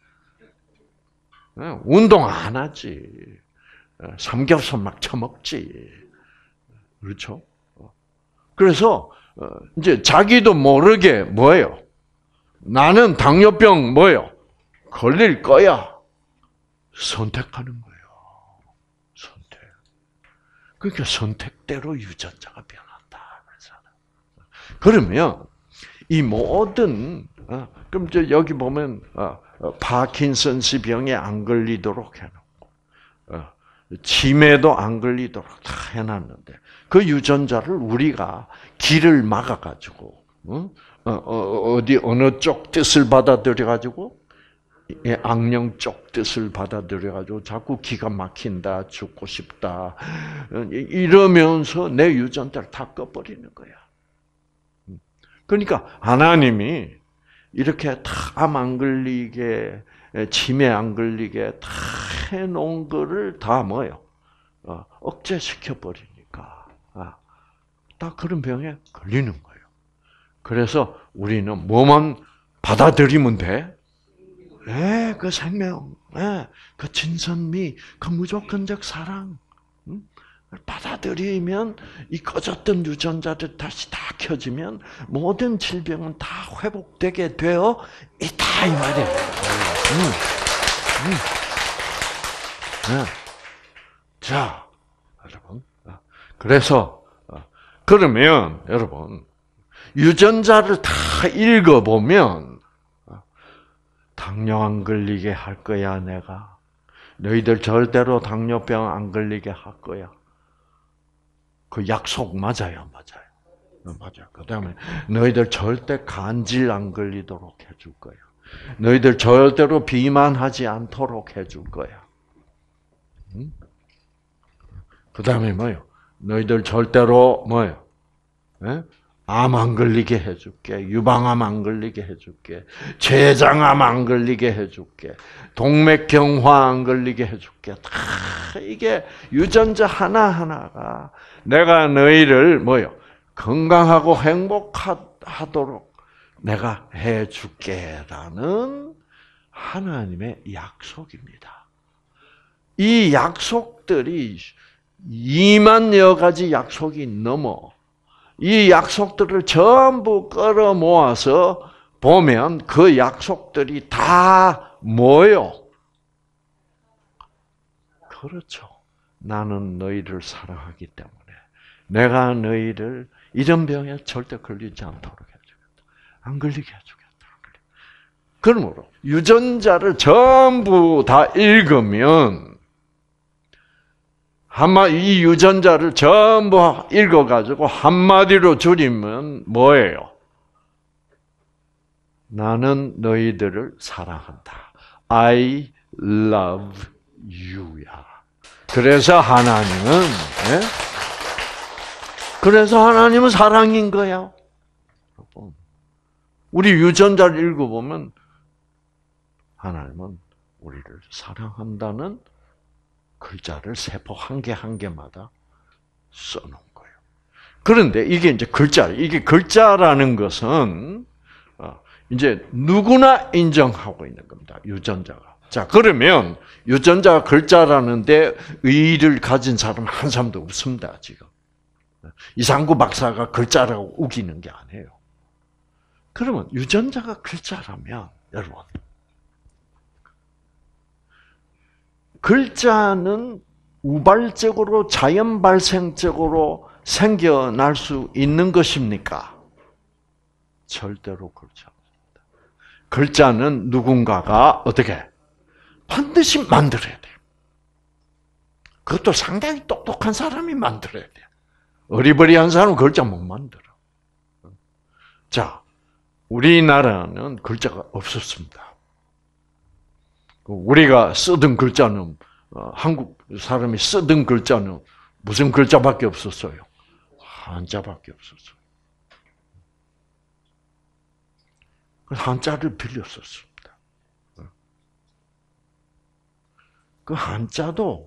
Speaker 1: 운동 안 하지. 삼겹살 막 처먹지. 그렇죠? 그래서 이제 자기도 모르게 뭐예요? 나는 당뇨병 뭐예요? 걸릴 거야. 선택하는 거예요. 선택. 그러니까 선택대로 유전자가 변한다. 그러면 이 모든 그럼 이제 여기 보면 파킨슨스 병에 안 걸리도록 해놓고 치매도 안 걸리도록 다 해놨는데 그 유전자를 우리가 길을 막아가지고 어디 어느 쪽 뜻을 받아들여가지고 악령 쪽 뜻을 받아들여가지고 자꾸 기가 막힌다, 죽고 싶다 이러면서 내 유전자를 다 꺼버리는 거야. 그러니까 하나님이 이렇게 다 암 안 걸리게, 치매 안 걸리게 다 해놓은 거를 다 뭐예요? 억제시켜 버리니까 다 그런 병에 걸리는 거예요. 그래서 우리는 뭐만 받아들이면 돼? 네, 그 생명, 네, 그 진선미, 그 무조건적 사랑 받아들이면 이 꺼졌던 유전자들 다시 다 켜지면 모든 질병은 다 회복되게 되어 있다 이 말이에요. 네. 자, 여러분, 그래서 그러면 여러분 유전자를 다 읽어보면 당뇨 안 걸리게 할 거야 내가. 너희들 절대로 당뇨병 안 걸리게 할 거야. 그 약속 맞아요, 맞아요. 맞아요. 그 다음에 너희들 절대 간질 안 걸리도록 해줄 거야. 너희들 절대로 비만하지 않도록 해줄 거야. 그 다음에 뭐요? 너희들 절대로 뭐요? 암 안 걸리게 해줄게. 유방암 안 걸리게 해줄게. 췌장암 안 걸리게 해줄게. 동맥경화 안 걸리게 해줄게. 다 이게 유전자 하나하나가 내가 너희를 뭐요? 건강하고 행복하도록 내가 해줄게라는 하나님의 약속입니다. 이 약속들이 2만여 가지 약속이 넘어 이 약속들을 전부 끌어모아서 보면 그 약속들이 다 뭐예요? 그렇죠. 나는 너희를 사랑하기 때문에 내가 너희를 이런 병에 절대 걸리지 않도록 해주겠다. 안 걸리게 해주겠다. 그러므로 유전자를 전부 다 읽으면 이 유전자를 전부 읽어가지고 한마디로 줄이면 뭐예요? 나는 너희들을 사랑한다. I love you야. 그래서 하나님은 사랑인 거야. 우리 유전자를 읽어보면 하나님은 우리를 사랑한다는 글자를 세포 한 개 한 개마다 써놓은 거예요. 그런데 이게 이제 이게 글자라는 것은 이제 누구나 인정하고 있는 겁니다. 유전자가. 자, 그러면 유전자가 글자라는데 의의를 가진 사람 한 사람도 없습니다, 지금. 이상구 박사가 글자라고 우기는 게 아니에요. 그러면 유전자가 글자라면 여러분 글자는 우발적으로 자연 발생적으로 생겨날 수 있는 것입니까? 절대로 그렇지 않습니다. 글자는 누군가가 어떻게 반드시 만들어야 돼요. 그것도 상당히 똑똑한 사람이 만들어야 돼. 어리버리한 사람은 글자 못 만들어. 자, 우리나라는 글자가 없었습니다. 우리가 쓰던 글자는 한국 사람이 쓰던 글자는 무슨 글자밖에 없었어요? 한자밖에 없었어요. 한자를 빌려 썼습니다. 그 한자도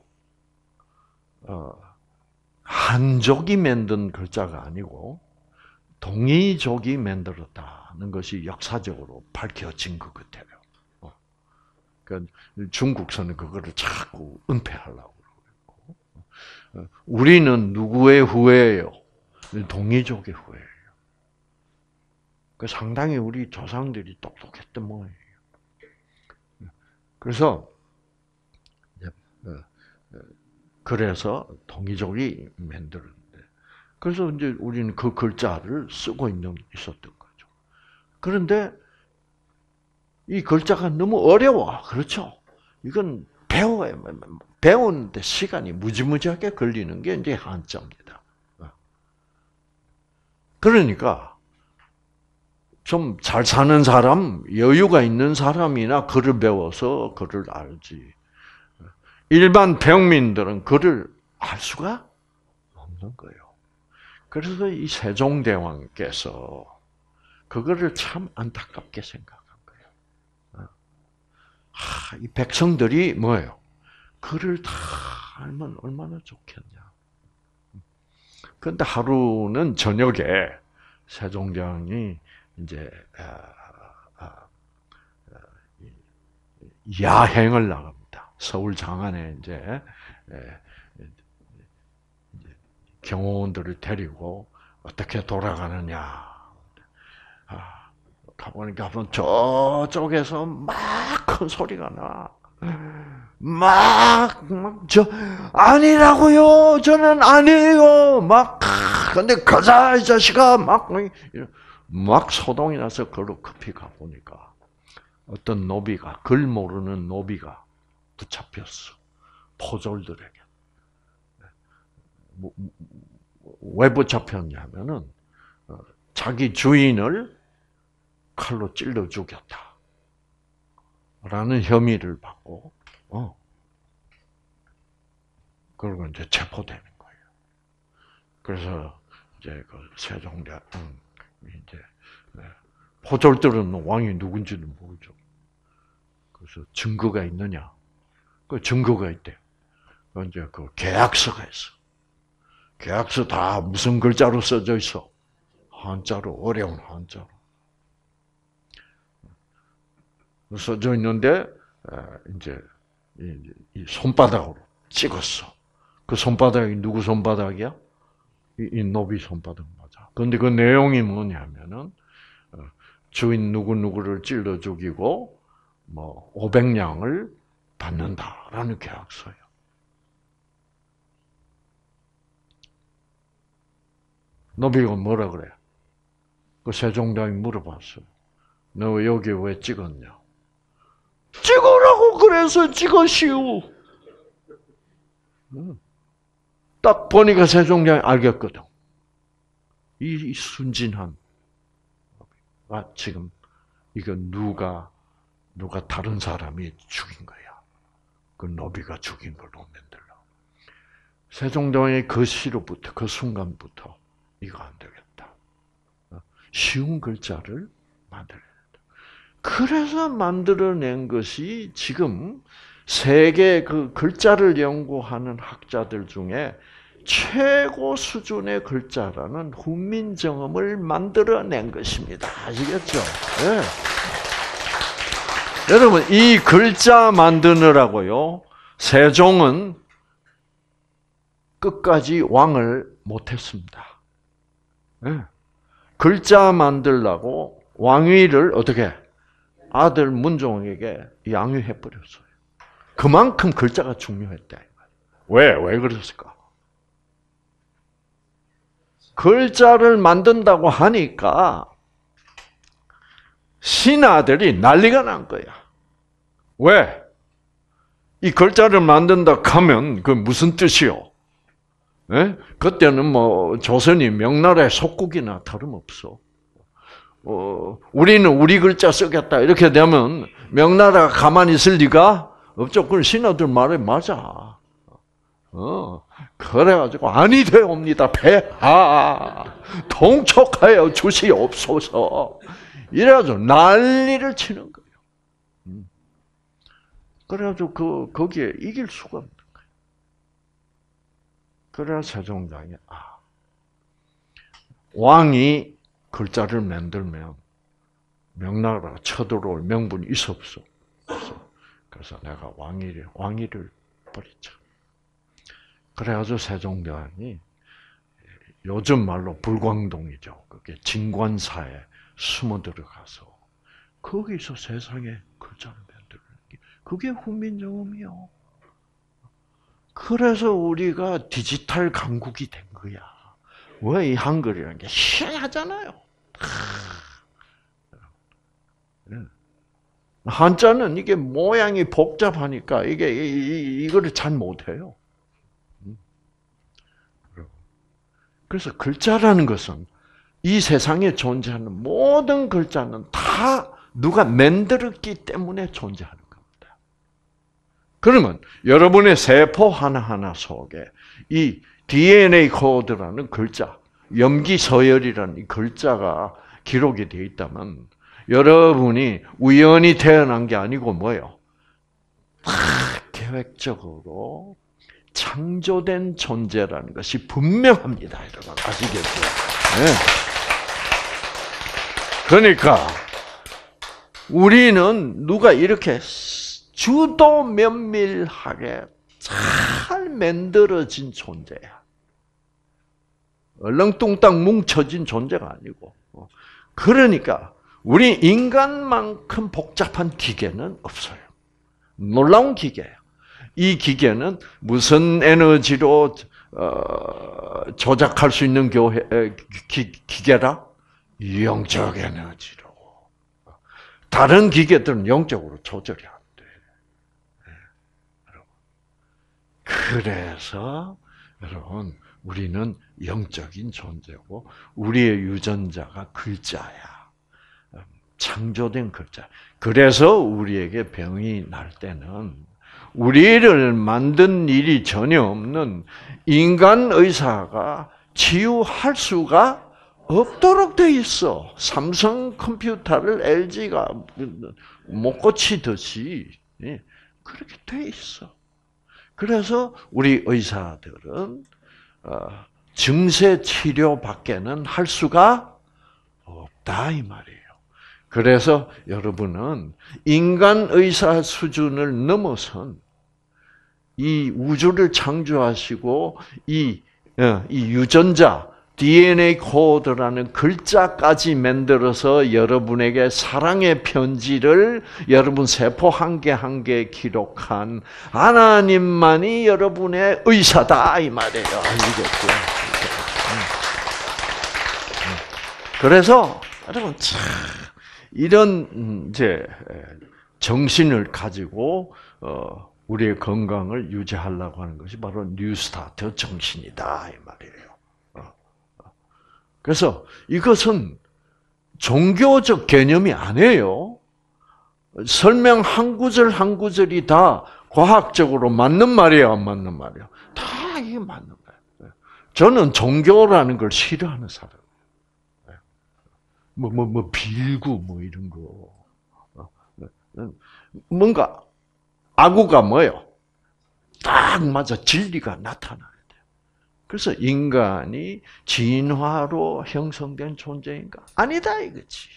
Speaker 1: 한족이 만든 글자가 아니고 동이족이 만들었다는 것이 역사적으로 밝혀진 것 같아요. 그러니까 중국서는 그거를 자꾸 은폐하려고 그러고, 우리는 누구의 후예예요? 동이족의 후예예요. 그 상당히 우리 조상들이 똑똑했던 모양이에요. 그래서 그래서 동이족이 만들었는데, 그래서 이제 우리는 그 글자를 쓰고 있었던 거죠. 그런데 이 글자가 너무 어려워. 그렇죠? 이건 배우는데 시간이 무지무지하게 걸리는 게 이제 한자입니다. 그러니까 좀 잘 사는 사람, 여유가 있는 사람이나 글을 배워서 글을 알지. 일반 평민들은 글을 알 수가 없는 거예요. 그래서 이 세종대왕께서 그거를 참 안타깝게 생각한 거예요. 이 백성들이 뭐예요? 글을 다 알면 얼마나 좋겠냐. 그런데 하루는 저녁에 세종대왕이 이제 야행을 나갑니다. 서울 장안에 이제 경호원들을 데리고 어떻게 돌아가느냐. 가보니까 저쪽에서 막 큰 소리가 나. 아니라고요. 저는 아니에요. 근데 가자, 이 자식아. 막 소동이 나서 그걸로 급히 가보니까 어떤 노비가, 글 모르는 노비가 붙잡혔어. 포졸들에게. 왜 붙잡혔냐면은, 자기 주인을 칼로 찔러 죽였다. 라는 혐의를 받고, 그리고 이제 체포되는 거예요. 그래서 이제 그 세종대왕, 이제, 포졸들은 왕이 누군지는 모르죠. 그래서 증거가 있느냐? 그 증거가 있대요. 이제 그 계약서가 있어. 계약서 다 무슨 글자로 써져 있어? 한자로, 어려운 한자로. 써져 있는데, 이제, 이 손바닥으로 찍었어. 그 손바닥이 누구 손바닥이야? 이 노비 손바닥 맞아. 그런데 그 내용이 뭐냐면은, 주인 누구누구를 찔러 죽이고, 500냥을 받는다라는 계약서예요. 노비가 뭐라 그래? 그 세종대왕이 물어봤어요. 너 여기 왜 찍었냐? 찍으라고 그래서 찍었시오. 딱 보니까 세종대왕이 알겠거든. 이 순진한, 지금 이건 누가 다른 사람이 죽인 거야. 그 노비가 죽인 걸로 만들어. 세종대왕의 그 시로부터, 그 순간부터 이거 안 되겠다. 쉬운 글자를 만들어야 된다. 그래서 만들어낸 것이 지금 세계 그 글자를 연구하는 학자들 중에 최고 수준의 글자라는 훈민정음을 만들어낸 것입니다. 아시겠죠? 네. 여러분, 이 글자 만드느라고요, 세종은 끝까지 왕을 못했습니다. 네. 글자 만들라고 왕위를 어떻게 아들 문종에게 양위해버렸어요. 그만큼 글자가 중요했다. 왜 그랬을까? 글자를 만든다고 하니까 신하들이 난리가 난 거야. 왜? 이 글자를 만든다 하면 그 무슨 뜻이요? 예? 그때는 뭐 조선이 명나라의 속국이나 다름없어. 우리는 우리 글자 쓰겠다 이렇게 되면 명나라가 가만히 있을 리가 없죠. 그건 신하들 말에 맞아. 그래가지고 아니 되옵니다. 폐하 통촉하여 주시옵소서. 이래가지고 난리를 치는 거예요. 그래가지고 거기에 이길 수가 없는 거예요. 그래야 세종장이 왕이 글자를 만들면 명나라가 쳐들어올 명분이 있어 없어? 없어. 그래서 내가 왕위를 버리자. 그래가지고 세종대왕이 요즘 말로 불광동이죠. 그게 진관사에 숨어 들어가서 거기서 세상에 글자를 만드는 게 그게 훈민정음이요. 그래서 우리가 디지털 강국이 된 거야. 왜 이 한글이라는 게 희한하잖아요. 한자는 이게 모양이 복잡하니까 이거를 잘 못해요. 그래서 글자라는 것은 이 세상에 존재하는 모든 글자는 다 누가 만들었기 때문에 존재하는 겁니다. 그러면 여러분의 세포 하나하나 속에 이 DNA 코드라는 글자, 염기서열이라는 이 글자가 기록이 되어 있다면 여러분이 우연히 태어난 게 아니고 뭐예요? 다 계획적으로 창조된 존재라는 것이 분명합니다. 여러분 아시겠죠? 네. 그러니까 우리는 누가 이렇게 주도 면밀하게 잘 만들어진 존재야. 얼렁뚱땅 뭉쳐진 존재가 아니고. 그러니까 우리 인간만큼 복잡한 기계는 없어요. 놀라운 기계예요. 이 기계는 무슨 에너지로 조작할 수 있는 기계라? 영적 에너지로. 다른 기계들은 영적으로 조절이 안 돼. 그래서 여러분 우리는 영적인 존재고 우리의 유전자가 글자야. 창조된 글자. 그래서 우리에게 병이 날 때는 우리를 만든 일이 전혀 없는 인간 의사가 치유할 수가 없도록 돼 있어. 삼성 컴퓨터를 LG가 못 고치듯이 그렇게 돼 있어. 그래서 우리 의사들은 증세 치료밖에는 할 수가 없다 이 말이에요. 그래서 여러분은 인간 의사 수준을 넘어선 이 우주를 창조하시고 이 유전자 DNA 코드라는 글자까지 만들어서 여러분에게 사랑의 편지를 여러분 세포 한 개 한 개 기록한 하나님만이 여러분의 의사다 이 말이에요. 알겠죠? 그래서 여러분 참 이런 이제 정신을 가지고 우리의 건강을 유지하려고 하는 것이 바로 뉴스타트 정신이다 이 말이에요. 그래서 이것은 종교적 개념이 아니에요. 설명 한 구절 한 구절이 다 과학적으로 맞는 말이에요, 안 맞는 말이에요? 다 이게 맞는 말이에요. 저는 종교라는 걸 싫어하는 사람이에요. 빌고 이런 거. 뭔가 악우가 뭐예요? 딱 맞아 진리가 나타나야 돼요. 그래서 인간이 진화로 형성된 존재인가? 아니다 이거지.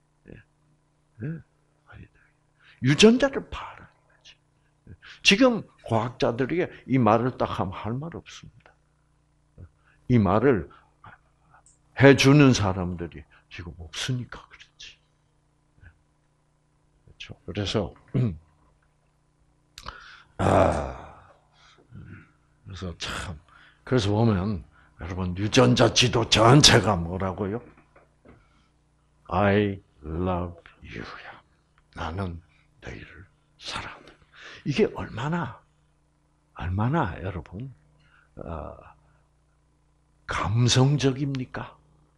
Speaker 1: 아니다. 유전자를 봐라 이거지. 지금 과학자들이 이 말을 딱 하면 할 말 없습니다. 이 말을 해주는 사람들이 지금 없으니까 그렇지. 그렇죠. 그래서 그래서 참 그래서 보면 여러분 유전자 지도 전체가 뭐라고요? I love you야. 나는 너희를 사랑한다. 이게 얼마나 여러분 감성적입니까?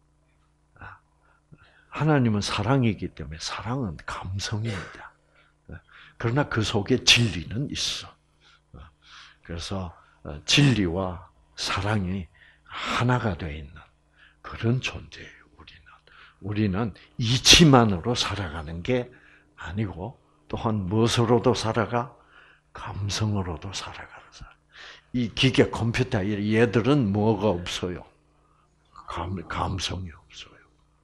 Speaker 1: 하나님은 사랑이기 때문에 사랑은 감성입니다. 그러나 그 속에 진리는 있어. 그래서 진리와 사랑이 하나가 되어 있는 그런 존재예요. 우리는 이치만으로 살아가는 게 아니고 또한 무엇으로도 살아가? 감성으로도 살아가는 사람. 이 기계, 컴퓨터 얘들은 뭐가 없어요? 감성이 없어요.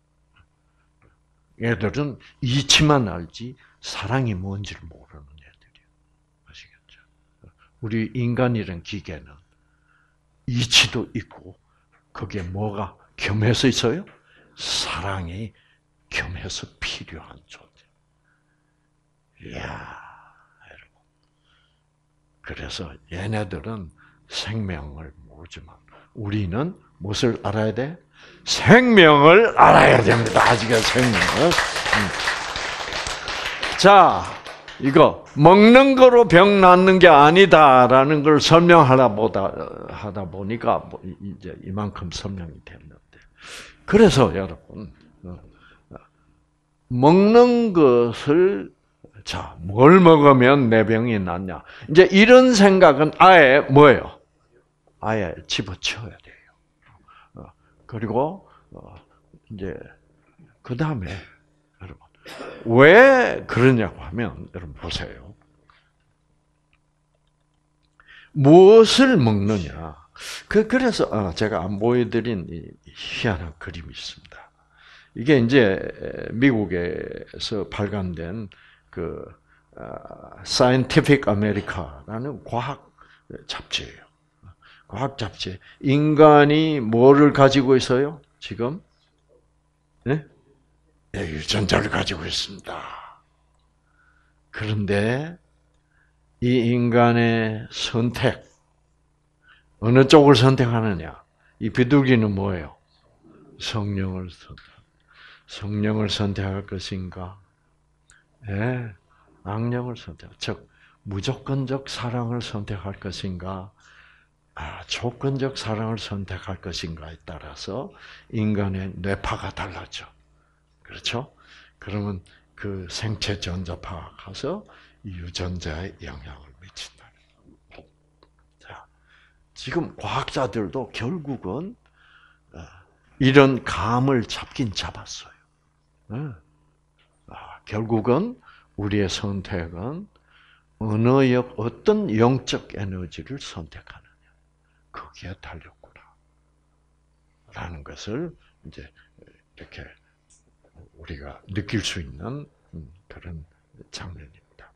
Speaker 1: 얘들은 이치만 알지 사랑이 뭔지를 모르는 애들이에요. 아시겠죠? 우리 인간이란 기계는 이치도 있고 거기에 뭐가 겸해서 있어요? 사랑이 겸해서 필요한 존재. 이야, 여러분. 그래서 얘네들은 생명을 모르지만 우리는 무엇을 알아야 돼? 생명을 알아야 됩니다. 아직은 생명을. 자, 이거 먹는 거로 병 낫는 게 아니다라는 걸 설명하다 보니까 이제 이만큼 설명이 됐는데. 그래서 여러분 먹는 것을 자, 뭘 먹으면 내 병이 낫냐? 이제 이런 생각은 아예 뭐예요? 아예 집어치워야 돼요. 그리고 이제 그 다음에 여러분 왜 그러냐고 하면 여러분 보세요. 무엇을 먹느냐? 그래서 제가 안 보여드린 이 희한한 그림이 있습니다. 이게 이제 미국에서 발간된 그 Scientific America라는 과학 잡지예요. 과학 잡지. 인간이 뭐를 가지고 있어요? 지금? 네? 유전자를 가지고 있습니다. 그런데 이 인간의 선택, 어느 쪽을 선택하느냐? 이 비둘기는 뭐예요? 성령을 선택할 것인가? 네, 악령을 즉 무조건적 사랑을 선택할 것인가? 조건적 사랑을 선택할 것인가에 따라서 인간의 뇌파가 달라져. 그렇죠? 그러면 그 생체 전자파가 가서 유전자에 영향을 미친다. 자, 지금 과학자들도 결국은 이런 감을 잡긴 잡았어요. 결국은 우리의 선택은 어떤 영적 에너지를 선택하느냐. 거기에 달렸구나. 라는 것을 이제 이렇게 우리가 느낄 수 있는 그런 장면입니다.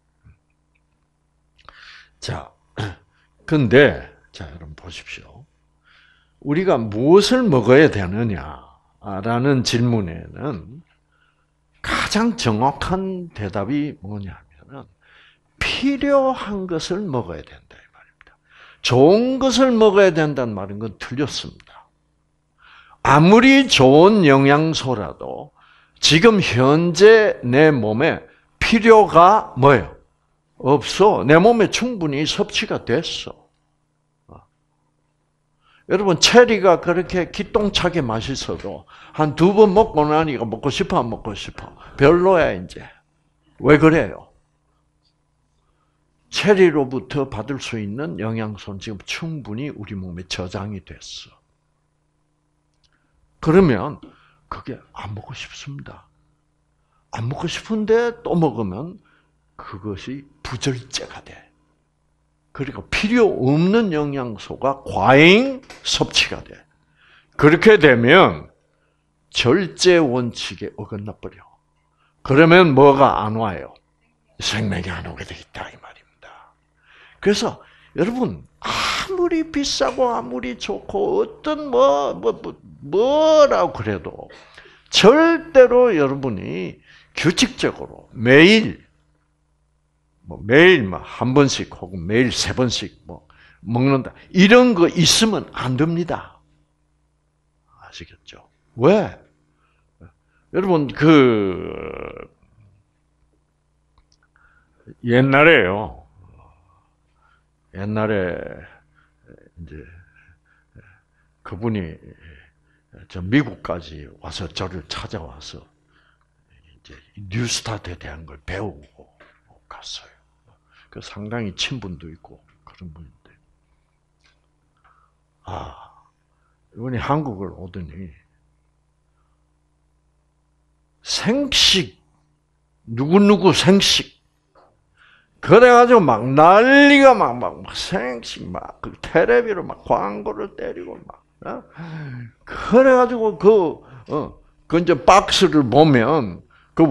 Speaker 1: 자, 근데, 자, 여러분 보십시오. 우리가 무엇을 먹어야 되느냐라는 질문에는 가장 정확한 대답이 뭐냐면은 필요한 것을 먹어야 된다 이 말입니다. 좋은 것을 먹어야 된다는 말은 건 틀렸습니다. 아무리 좋은 영양소라도 지금 현재 내 몸에 필요가 뭐예요? 없어. 내 몸에 충분히 섭취가 됐어. 여러분 체리가 그렇게 기똥차게 맛있어도 한 2번 먹고 나니까 먹고 싶어 안 먹고 싶어? 별로야 이제. 왜 그래요? 체리로부터 받을 수 있는 영양소는 지금 충분히 우리 몸에 저장이 됐어. 그러면 그게 안 먹고 싶습니다. 안 먹고 싶은데 또 먹으면 그것이 부절제가 돼. 그리고 필요 없는 영양소가 과잉 섭취가 돼. 그렇게 되면 절제 원칙에 어긋나 버려. 그러면 뭐가 안 와요? 생명이 안 오게 되겠다 이 말입니다. 그래서 여러분 아무리 비싸고 아무리 좋고 어떤 뭐라고 그래도 절대로 여러분이 규칙적으로 매일 한 번씩 혹은 매일 3번씩 먹는다. 이런 거 있으면 안 됩니다. 아시겠죠? 왜? 여러분 옛날에요. 옛날에 이제 그분이 저 미국까지 와서 저를 찾아와서 이제 뉴스타트에 대한 걸 배우고 갔어요. 그 상당히 친분도 있고 그런 분인데, 이분이 한국을 오더니 생식, 누구누구 생식, 그래가지고 막 난리가 막 생식 그 텔레비로 막 광고를 때리고 막, 그래가지고 그 이제 박스를 보면 그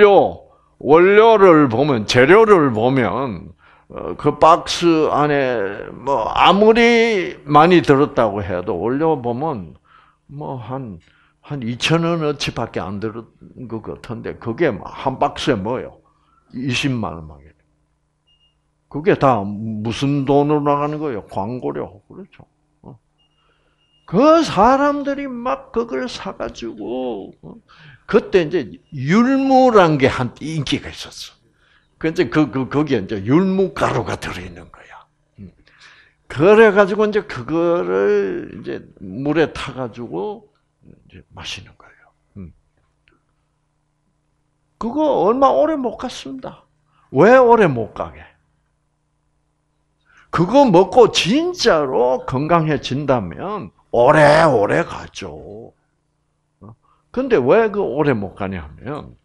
Speaker 1: 원료를 보면, 재료를 보면 그 박스 안에 뭐 아무리 많이 들었다고 해도 원료 보면 뭐 한 2,000원어치밖에 안 들은 것 같은데, 그게 한 박스에 뭐요? 20만 원밖에. 그게 다 무슨 돈으로 나가는 거예요? 광고료. 그렇죠. 그 사람들이 막 그걸 사가지고, 그때 이제 율무란 게 한 인기가 있었어. 근데 거기에 이제 율무가루가 들어있는 거야. 그래가지고 이제 그거를 이제 물에 타가지고 이제 마시는 거예요. 그거 얼마 오래 못 갔습니다. 왜 오래 못 가게? 그거 먹고 진짜로 건강해진다면 오래 가죠. 근데 왜 그 오래 못 가냐 하면,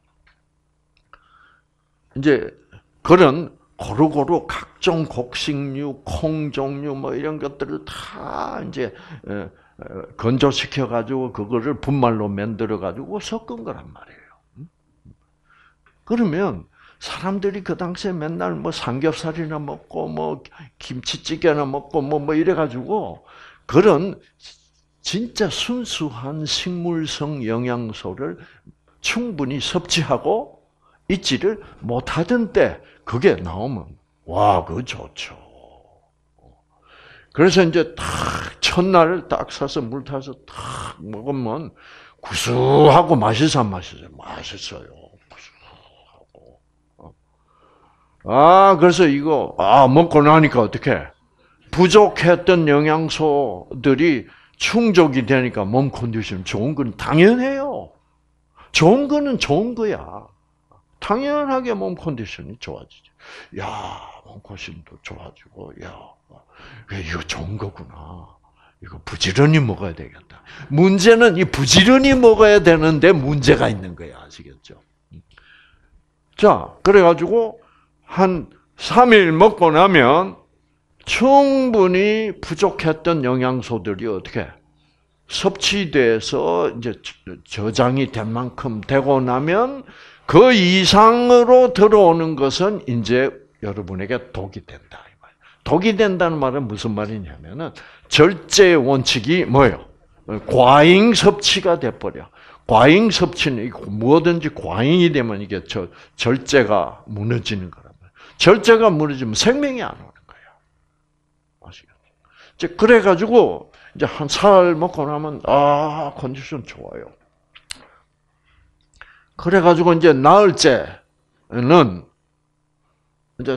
Speaker 1: 이제 그런 고루고루 각종 곡식류, 콩 종류 뭐 이런 것들을 다 이제 건조시켜 가지고 그거를 분말로 만들어 가지고 섞은 거란 말이에요. 그러면 사람들이 그 당시에 맨날 뭐 삼겹살이나 먹고 뭐 김치찌개나 먹고 뭐 이래 가지고 그런 진짜 순수한 식물성 영양소를 충분히 섭취하고 있지를 못하던 때 그게 나오면 와, 그거 좋죠. 그래서 이제 딱 첫날 딱 사서 물 타서 딱 먹으면 구수하고 맛있어요. 맛있어요. 그래서 이거 먹고 나니까 어떻게? 부족했던 영양소들이 충족이 되니까 몸 컨디션 좋은 건 당연해요. 좋은 거는 좋은 거야. 당연하게 몸 컨디션이 좋아지죠. 야, 몸 컨디션도 좋아지고, 야, 이거 좋은 거구나. 이거 부지런히 먹어야 되겠다. 문제는 이 부지런히 먹어야 되는데 문제가 있는 거야. 아시겠죠? 자, 그래가지고 한 3일 먹고 나면 충분히 부족했던 영양소들이 어떻게 섭취돼서 이제 저장이 된 만큼 되고 나면 그 이상으로 들어오는 것은 이제 여러분에게 독이 된다. 독이 된다는 말은 무슨 말이냐면은 절제 원칙이 뭐예요? 과잉 섭취가 돼버려. 과잉 섭취는 뭐든지 과잉이 되면 이게 절제가 무너지는 거란 말이에요. 절제가 무너지면 생명이 안 오는 거예요. 아시겠죠? 이제 그래가지고 이제 한 살 먹고 나면 컨디션 좋아요. 그래가지고 이제 나흘째는 이제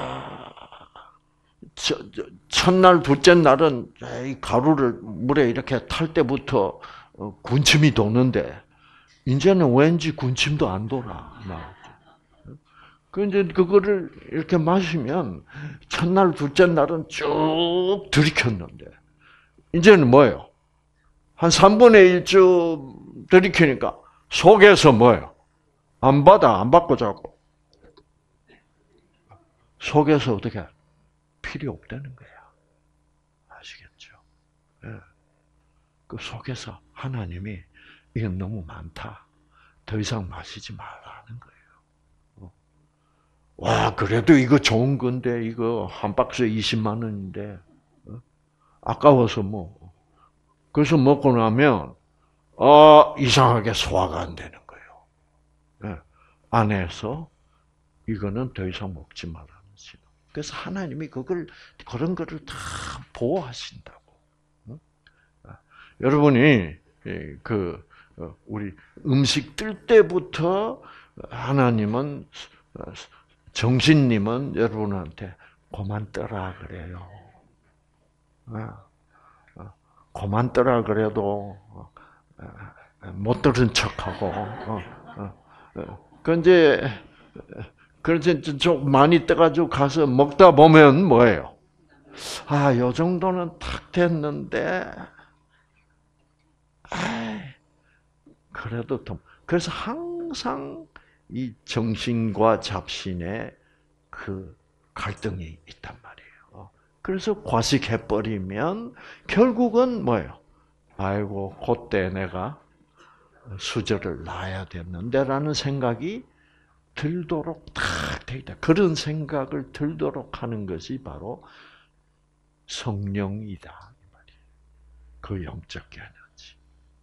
Speaker 1: 첫날, 둘째 날은 이 가루를 물에 이렇게 탈 때부터 군침이 도는데 이제는 왠지 군침도 안 돌아. 그 이제 그거를 이렇게 마시면 첫날, 둘째 날은 쭉 들이켰는데 이제는 뭐예요? 한 3분의 1쯤 들이키니까 속에서 뭐예요? 안 받고 자고. 속에서 어떻게 필요 없다는 거야. 아시겠죠? 예. 그 속에서 하나님이 이건 너무 많다. 더 이상 마시지 말라는 거예요. 와, 그래도 이거 좋은 건데 이거 한 박스에 20만 원인데 아까워서 뭐. 그래서 먹고 나면 이상하게 소화가 안 되는 거예요. 예. 안에서 이거는 더 이상 먹지 말라는 신호. 그래서 하나님이 그런 거를 다 보호하신다고. 여러분이 우리 음식 뜰 때부터 하나님은 정신님은 여러분한테 그만 떠라 그래요. 그만 떠라 그래도 못 들은 척하고. 그래서 좀 많이 떠가지고 가서 먹다 보면 뭐예요? 요 정도는 탁 됐는데, 그래도 더. 그래서 항상 이 정신과 잡신의 그 갈등이 있단 말이에요. 그래서 과식해버리면 결국은 뭐예요? 아이고, 그때 내가 수저를 놔야 됐는데라는 생각이 들도록 탁 돼 있다. 그런 생각을 들도록 하는 것이 바로 성령이다. 이 말이에요. 그 영적 에너지.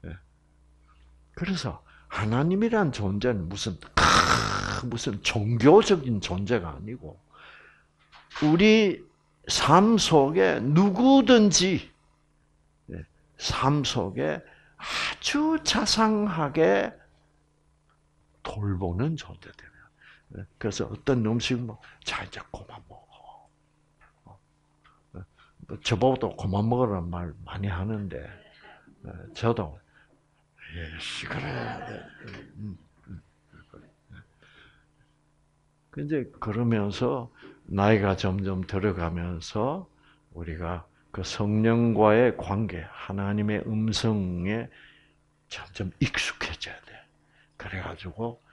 Speaker 1: 그래서 하나님이란 존재는 무슨 종교적인 존재가 아니고 우리 삶 속에 누구든지 삶 속에 아주 자상하게 돌보는 존재들이에요. 그래서 어떤 음식은 자 이제 그만 먹어. 저보고도 그만 먹으라는 말 많이 하는데 저도 그래. 근데 그러면서 나이가 점점 들어가면서 우리가 그 성령과의 관계, 하나님의 음성에 점점 익숙해져야 돼. 그래가지고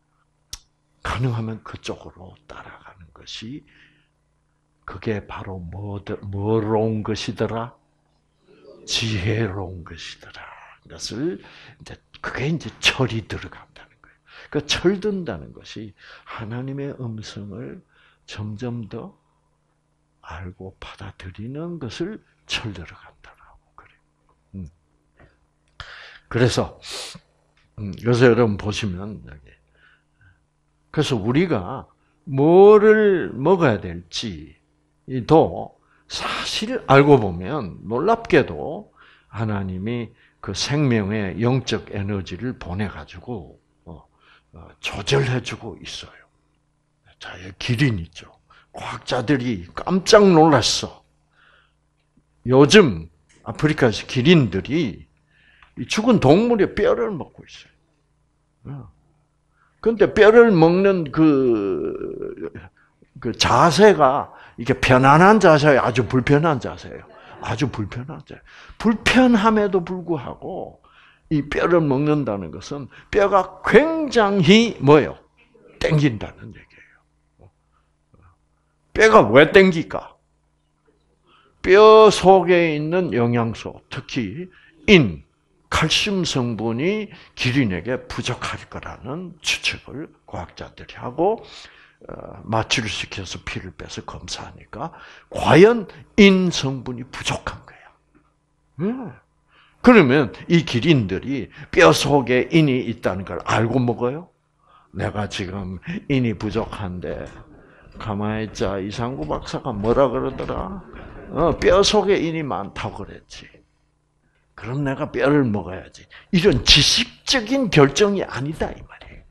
Speaker 1: 가능하면 그쪽으로 따라가는 것이 그게 바로 뭐로운 것이더라? 지혜로운 것이더라. 것을 그게 이제 철이 들어간다는 거예요. 그 철든다는 것이 하나님의 음성을 점점 더 알고 받아들이는 것을 철 들어간다라고 그래요. 그래서 여러분 보시면 여기 그래서 우리가 뭐를 먹어야 될지도 사실 알고 보면 놀랍게도 하나님이 그 생명의 영적 에너지를 보내가지고 조절해주고 있어요. 자, 기린 있죠. 과학자들이 깜짝 놀랐어. 요즘 아프리카에서 기린들이 죽은 동물의 뼈를 먹고 있어요. 그런데 뼈를 먹는 그 자세가 이게 편안한 자세예요. 아주 불편한 자세예요. 아주 불편한 자세. 불편함에도 불구하고 이 뼈를 먹는다는 것은 뼈가 굉장히 뭐예요? 땡긴다는 얘기예요. 뼈가 왜 땡길까? 뼈 속에 있는 영양소, 특히 칼슘 성분이 기린에게 부족할 거라는 추측을 과학자들이 하고 마취를 시켜서 피를 빼서 검사하니까 과연 성분이 부족한 거예요. 그러면 이 기린들이 뼈 속에 인이 있다는 걸 알고 먹어요? 내가 지금 인이 부족한데 가만히 있자. 이상구 박사가 뭐라 그러더라? 뼈 속에 인이 많다고 그랬지. 그럼 내가 뼈를 먹어야지. 이런 지식적인 결정이 아니다 이 말이에요.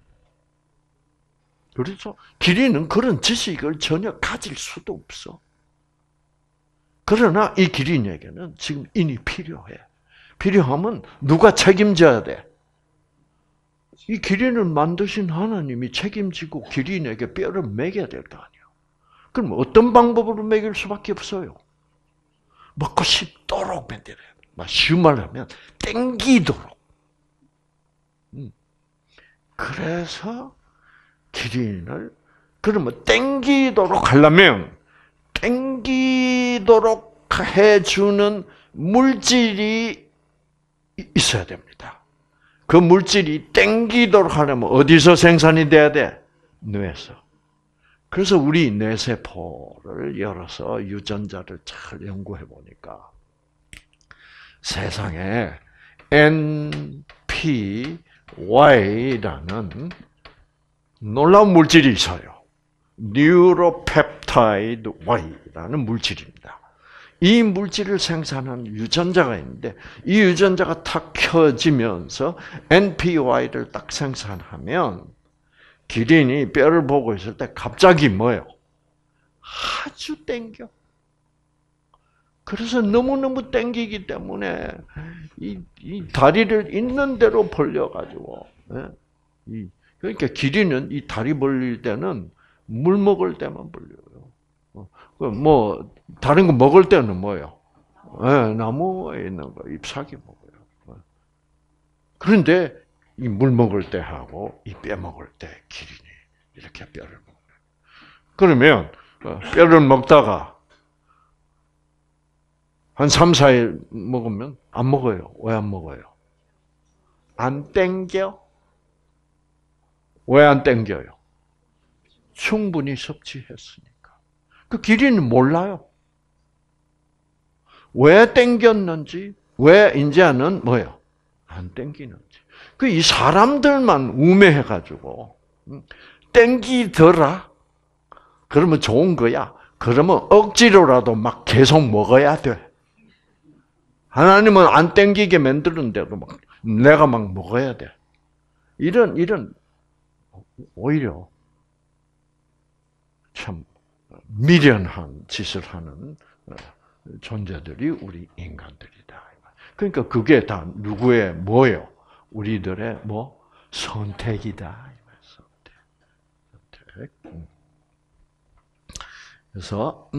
Speaker 1: 그래서 기린은 그런 지식을 전혀 가질 수도 없어. 그러나 이 기린에게는 지금 인이 필요해. 필요하면 누가 책임져야 돼? 이 기린을 만드신 하나님이 책임지고 기린에게 뼈를 먹여야 될 거 아니에요. 그럼 어떤 방법으로 먹일 수밖에 없어요? 먹고 싶도록 만들어야 돼. 쉬운 말로 하면 땡기도록. 그래서 기린을 그러면 땡기도록 하려면 땡기도록 해주는 물질이 있어야 됩니다. 그 물질이 땡기도록 하려면 어디서 생산이 돼야 돼? 뇌에서. 그래서 우리 뇌세포를 열어서 유전자를 잘 연구해 보니까 세상에 NPY라는 놀라운 물질이 있어요. 뉴로펩타이드 Y라는 물질입니다. 이 물질을 생산하는 유전자가 있는데 이 유전자가 탁 켜지면서 NPY를 딱 생산하면 기린이 뼈를 보고 있을 때 갑자기 뭐예요? 아주 땡겨. 그래서 너무너무 땡기기 때문에 이 다리를 있는 대로 벌려가지고, 그러니까 기린은 이 다리 벌릴 때는 물 먹을 때만 벌려요. 뭐 다른 거 먹을 때는 뭐예요? 나무에 있는 거 잎사귀 먹어요. 그런데 이 물 먹을 때 하고 이 뼈 먹을 때 기린이 이렇게 뼈를 먹어요. 그러면 뼈를 먹다가 한 3, 4일 먹으면 안 먹어요. 왜 안 먹어요? 안 땡겨? 왜 안 땡겨요? 충분히 섭취했으니까. 그 기린은 몰라요. 왜 땡겼는지, 왜 이제는 뭐예요? 안 땡기는지. 그 이 사람들만 우매해가지고 땡기더라. 그러면 좋은 거야. 그러면 억지로라도 막 계속 먹어야 돼. 하나님은 안 땡기게 만드는데도 막 내가 막 먹어야 돼. 이런 오히려 참 미련한 짓을 하는 존재들이 우리 인간들이다. 그러니까 그게 다 누구의 뭐예요? 우리들의 뭐 선택이다. 선택. 그래서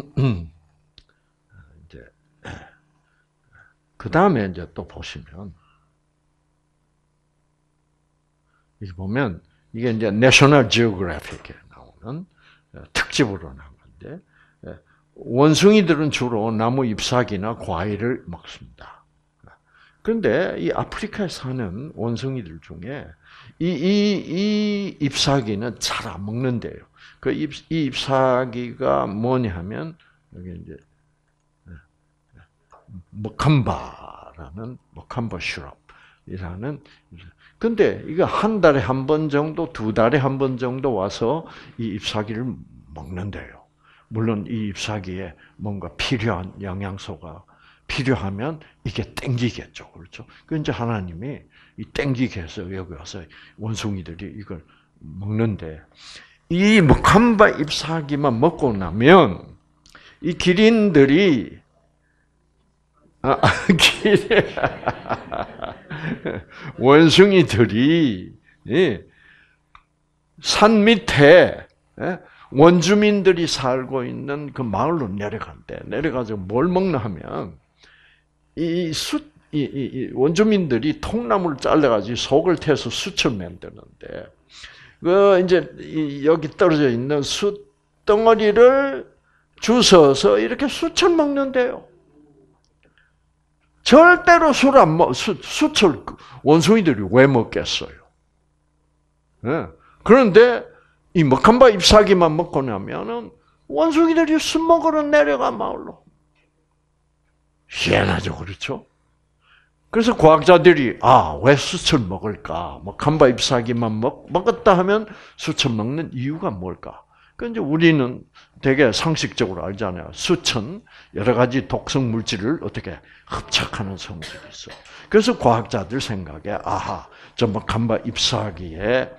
Speaker 1: 이제 그 다음에 이제 또 보시면 이게 보면 이게 이제 내셔널 지오그래픽에 나오는 특집으로 나온 건데 원숭이들은 주로 나무 잎사귀나 과일을 먹습니다. 그런데 이 아프리카에 사는 원숭이들 중에 이 잎사귀는 잘 안 먹는데요. 이 잎사귀가 뭐냐 하면 여기 이제 머캄바 슈럽이라는. 근데 이거 한 달에 한 번 정도, 2달에 한 번 정도 와서 이 잎사귀를 먹는데요. 물론 이 잎사귀에 뭔가 필요한 영양소가 필요하면 이게 땡기겠죠. 그렇죠? 그 이제 하나님이 이 땡기게 해서 여기 와서 원숭이들이 이걸 먹는데 이 머캄바 잎사귀만 먹고 나면 이 기린들이 원숭이들이 산 밑에 원주민들이 살고 있는 그 마을로 내려간대. 내려가서 뭘 먹나 하면 이 원주민들이 통나무를 잘라가지고 속을 태서 숯을 만드는데 그 이제 여기 떨어져 있는 숯 덩어리를 주워서 이렇게 숯을 먹는데요. 절대로 숯을 원숭이들이 왜 먹겠어요? 그런데 이 머캄바 잎사귀만 먹고 나면은 원숭이들이 숯 먹으러 내려가 마을로. 희한하죠, 그렇죠? 그래서 과학자들이 왜 숯을 먹을까? 머캄바 잎사귀만 먹었다 하면 숯을 먹는 이유가 뭘까? 그런데 우리는 되게 상식적으로 알잖아요. 숯은 여러 가지 독성 물질을 어떻게 흡착하는 성질이 있어. 그래서 과학자들 생각에 저 머캄바 잎사귀에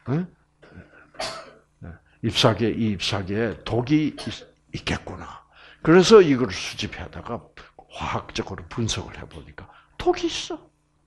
Speaker 1: 이 잎사귀에 독이 있겠구나. 그래서 이걸 수집하다가 화학적으로 분석을 해보니까 독이 있어.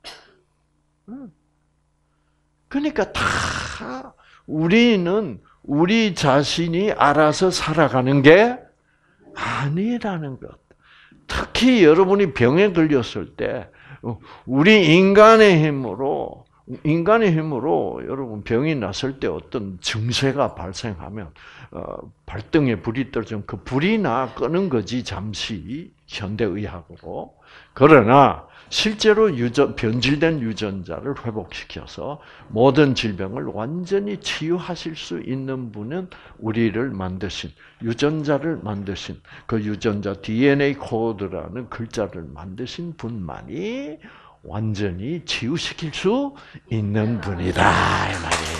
Speaker 1: 그러니까 다 우리는 우리 자신이 알아서 살아가는 게 아니라는 것. 특히 여러분이 병에 걸렸을 때 우리 인간의 힘으로 여러분 병이 났을 때 어떤 증세가 발생하면 발등에 불이 떨어지면 그 불이나 끄는 거지 잠시 현대의학으로. 그러나 실제로 변질된 유전자를 회복시켜서 모든 질병을 완전히 치유하실 수 있는 분은 우리를 만드신, 유전자를 만드신, 그 유전자 DNA 코드라는 글자를 만드신 분만이 완전히 치유시킬 수 있는 분이다 이 말이에요.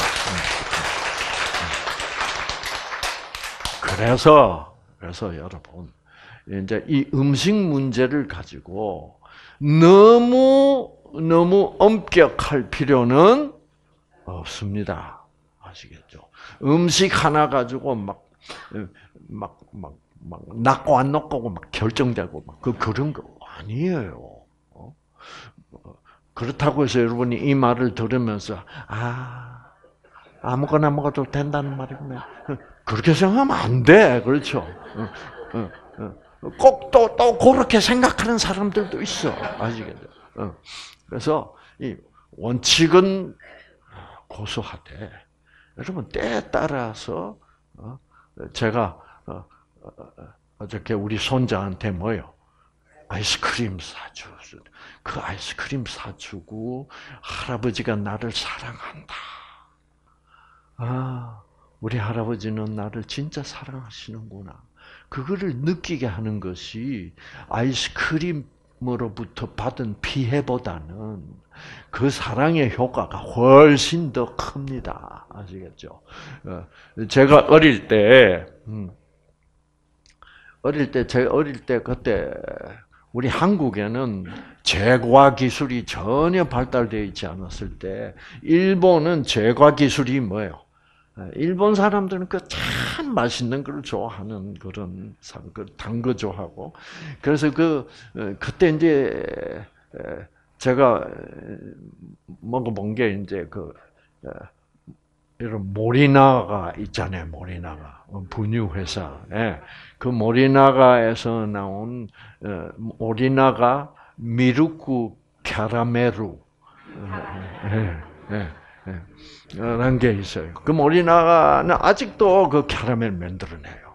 Speaker 1: 그래서 여러분 이제 이 음식 문제를 가지고 너무 엄격할 필요는 없습니다. 아시겠죠? 음식 하나 가지고 막 막 낫고 안 낫고 막 결정되고 막 그런 거 아니에요. 그렇다고 해서 여러분이 이 말을 들으면서 아무거나 먹어도 된다는 말이구나. 그렇게 생각하면 안 돼. 그렇죠? 꼭 또 그렇게 생각하는 사람들도 있어. 아시겠죠? 그래서 이 원칙은 고수하되 여러분 때에 따라서 제가 어저께 우리 손자한테 뭐요? 아이스크림 사주. 그 아이스크림 사주고 할아버지가 나를 사랑한다. 우리 할아버지는 나를 진짜 사랑하시는구나. 그거를 느끼게 하는 것이 아이스크림으로부터 받은 피해보다는 그 사랑의 효과가 훨씬 더 큽니다. 아시겠죠? 제가 제가 어릴 때 그때 우리 한국에는 제과 기술이 전혀 발달되어 있지 않았을 때 일본은 제과 기술이 뭐예요? 일본 사람들은 그 참 맛있는 걸 좋아하는 그런 단 거 좋아하고 그래서 그때 이제 제가 먹어본 게 이제 이런 모리나가 있잖아요. 모리나가 분유 회사에 그 모리나가에서 나온 모리나가 미루쿠 캐러멜루 라는 게 있어요. 그 모리나가는 아직도 그 캐러멜 만들어내요.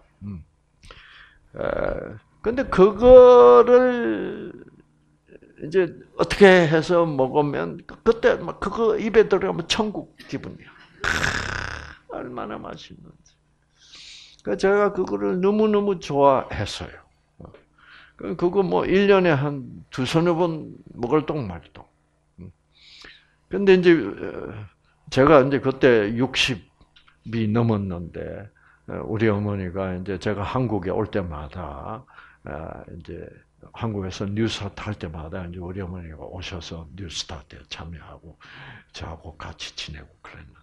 Speaker 1: 근데 그거를 이제 어떻게 해서 먹으면 그때 막 그거 입에 들어가면 천국 기분이야. 얼마나 맛있는지. 그러니까 제가 그거를 너무너무 좋아했어요. 그거 뭐 1년에 한 두서너 번 먹을 똥 말똥. 근데 이제 제가 이제 그때 60이 넘었는데 우리 어머니가 이제 제가 한국에 올 때마다 이제 한국에서 뉴스타트 할 때마다 이제 우리 어머니가 오셔서 뉴스타트에 참여하고 저하고 같이 지내고 그랬는데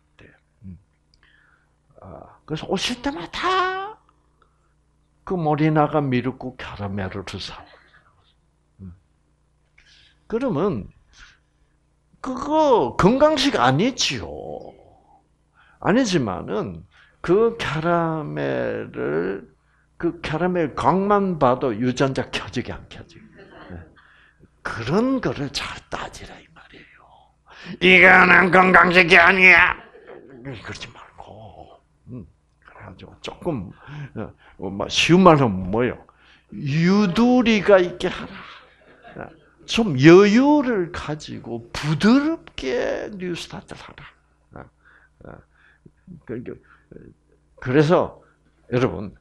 Speaker 1: 그래서 오실 때마다 그 모리나가 미루고 캐러멜을 사고 그러면 그거 건강식 아니지요. 아니지만은 그 캐러멜 광만 봐도 유전자 켜지게 안 켜지게. 그런 거를 잘 따지라 이 말이에요. 이거는 건강식이 아니야. 그러지 말고. 그래가지고 조금 쉬운 말로 뭐요? 유두리가 있게 하라. 좀 여유를 가지고 부드럽게 뉴스타트를 하라. 그래서 여러분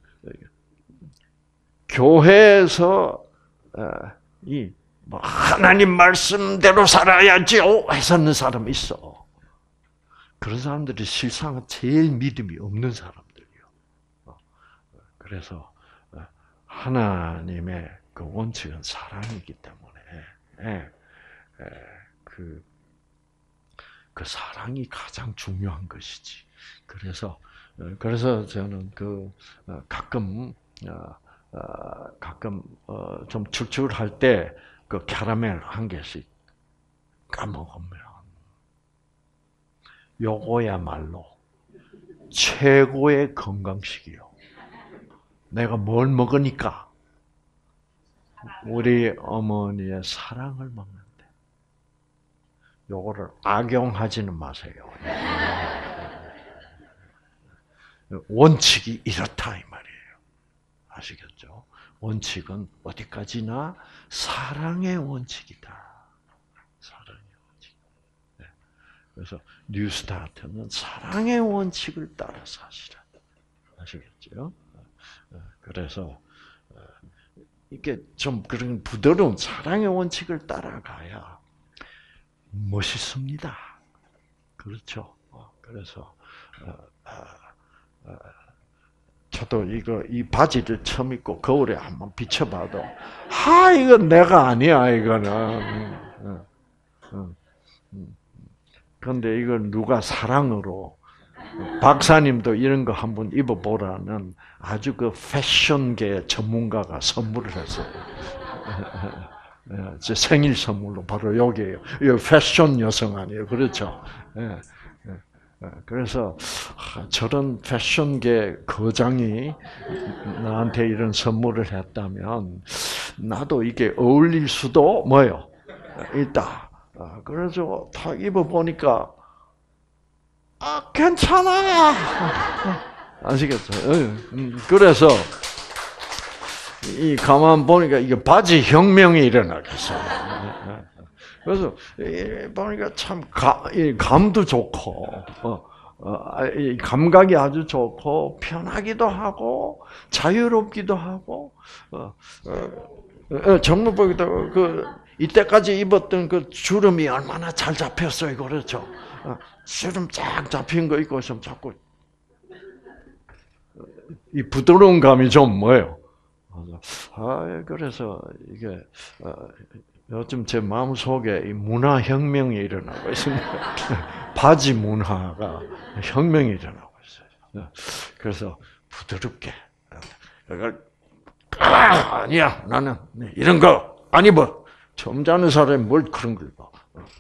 Speaker 1: 교회에서 하나님 말씀대로 살아야지요 해서는 사람이 있어. 그런 사람들이 실상은 제일 믿음이 없는 사람들이요. 그래서 하나님의 그 원칙은 사랑이기 때문에 그 사랑이 가장 중요한 것이지. 그래서 저는 가끔 좀 출출할 때 그 캐러멜 한 개씩 까먹으면 요거야말로 최고의 건강식이요. 내가 뭘 먹으니까 우리 어머니의 사랑을 먹는데 요거를 악용하지는 마세요. 원칙이 이렇다 이 말이에요. 아시겠죠? 원칙은 어디까지나 사랑의 원칙이다. 사랑의 원칙. 네. 그래서 뉴스타트는 사랑의 원칙을 따라 사시라. 아시겠죠? 그래서 이게 좀 그런 부드러운 사랑의 원칙을 따라가야 멋있습니다. 그렇죠? 그래서 저도 이 바지를 처음 입고 거울에 한번 비춰봐도 이건 내가 아니야 이거는. 그런데 이걸 누가 사랑으로 박사님도 이런 거 한번 입어보라는 아주 그 패션계 전문가가 선물을 했어요. 제 생일 선물로 바로 여기에요. 이 패션 여성 아니에요, 그렇죠? 그래서 저런 패션계 거장이 나한테 이런 선물을 했다면 나도 이게 어울릴 수도 뭐요? 있다. 그래서 다 입어보니까 괜찮아. 아시겠죠? 그래서 이 가만 보니까 이게 바지 혁명이 일어나겠어요. 그래서 보니까 참 감도 좋고 이 감각이 아주 좋고 편하기도 하고 자유롭기도 하고 정말 보기도 그 이때까지 입었던 그 주름이 얼마나 잘 잡혔어요, 그렇죠? 주름 쫙 잡힌 거 입고 있으면 자꾸 이 부드러운 감이 좀 뭐예요? 그래서 이게 요즘 제 마음 속에 이 문화 혁명이 일어나고 있습니다. 바지 문화가 혁명이 일어나고 있어요. 그래서 부드럽게 아니야, 나는 이런 거 안 입어. 처음 자는 사람이 뭘 그런 걸 입어.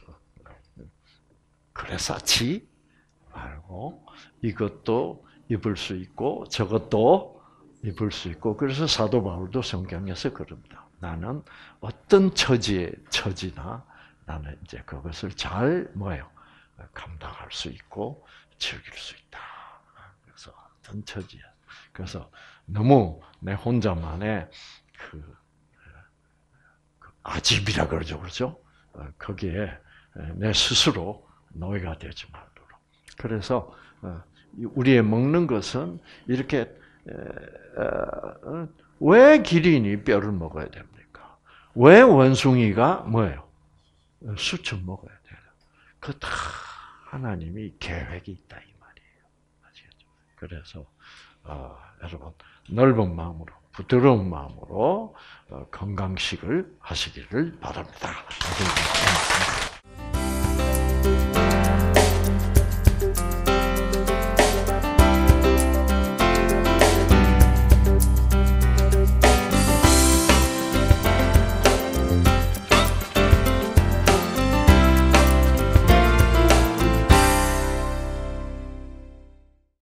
Speaker 1: 그래서지 말고 이것도 입을 수 있고 저것도 입을 수 있고, 그래서 사도 바울도 성경에서 그럽니다. 나는 어떤 처지나 나는 이제 그것을 잘 감당할 수 있고 즐길 수 있다. 그래서 어떤 처지야. 그래서 너무 내 혼자만의 그 아집이라 그러죠, 그렇죠? 거기에 내 스스로 노예가 되지 말도록. 그래서 우리의 먹는 것은 이렇게 왜 기린이 뼈를 먹어야 됩니까? 왜 원숭이가 뭐예요? 숯을 먹어야 돼요. 그 다 하나님이 계획이 있다 이 말이에요. 아시겠죠? 그래서 여러분 넓은 마음으로, 부드러운 마음으로 건강식을 하시기를 바랍니다.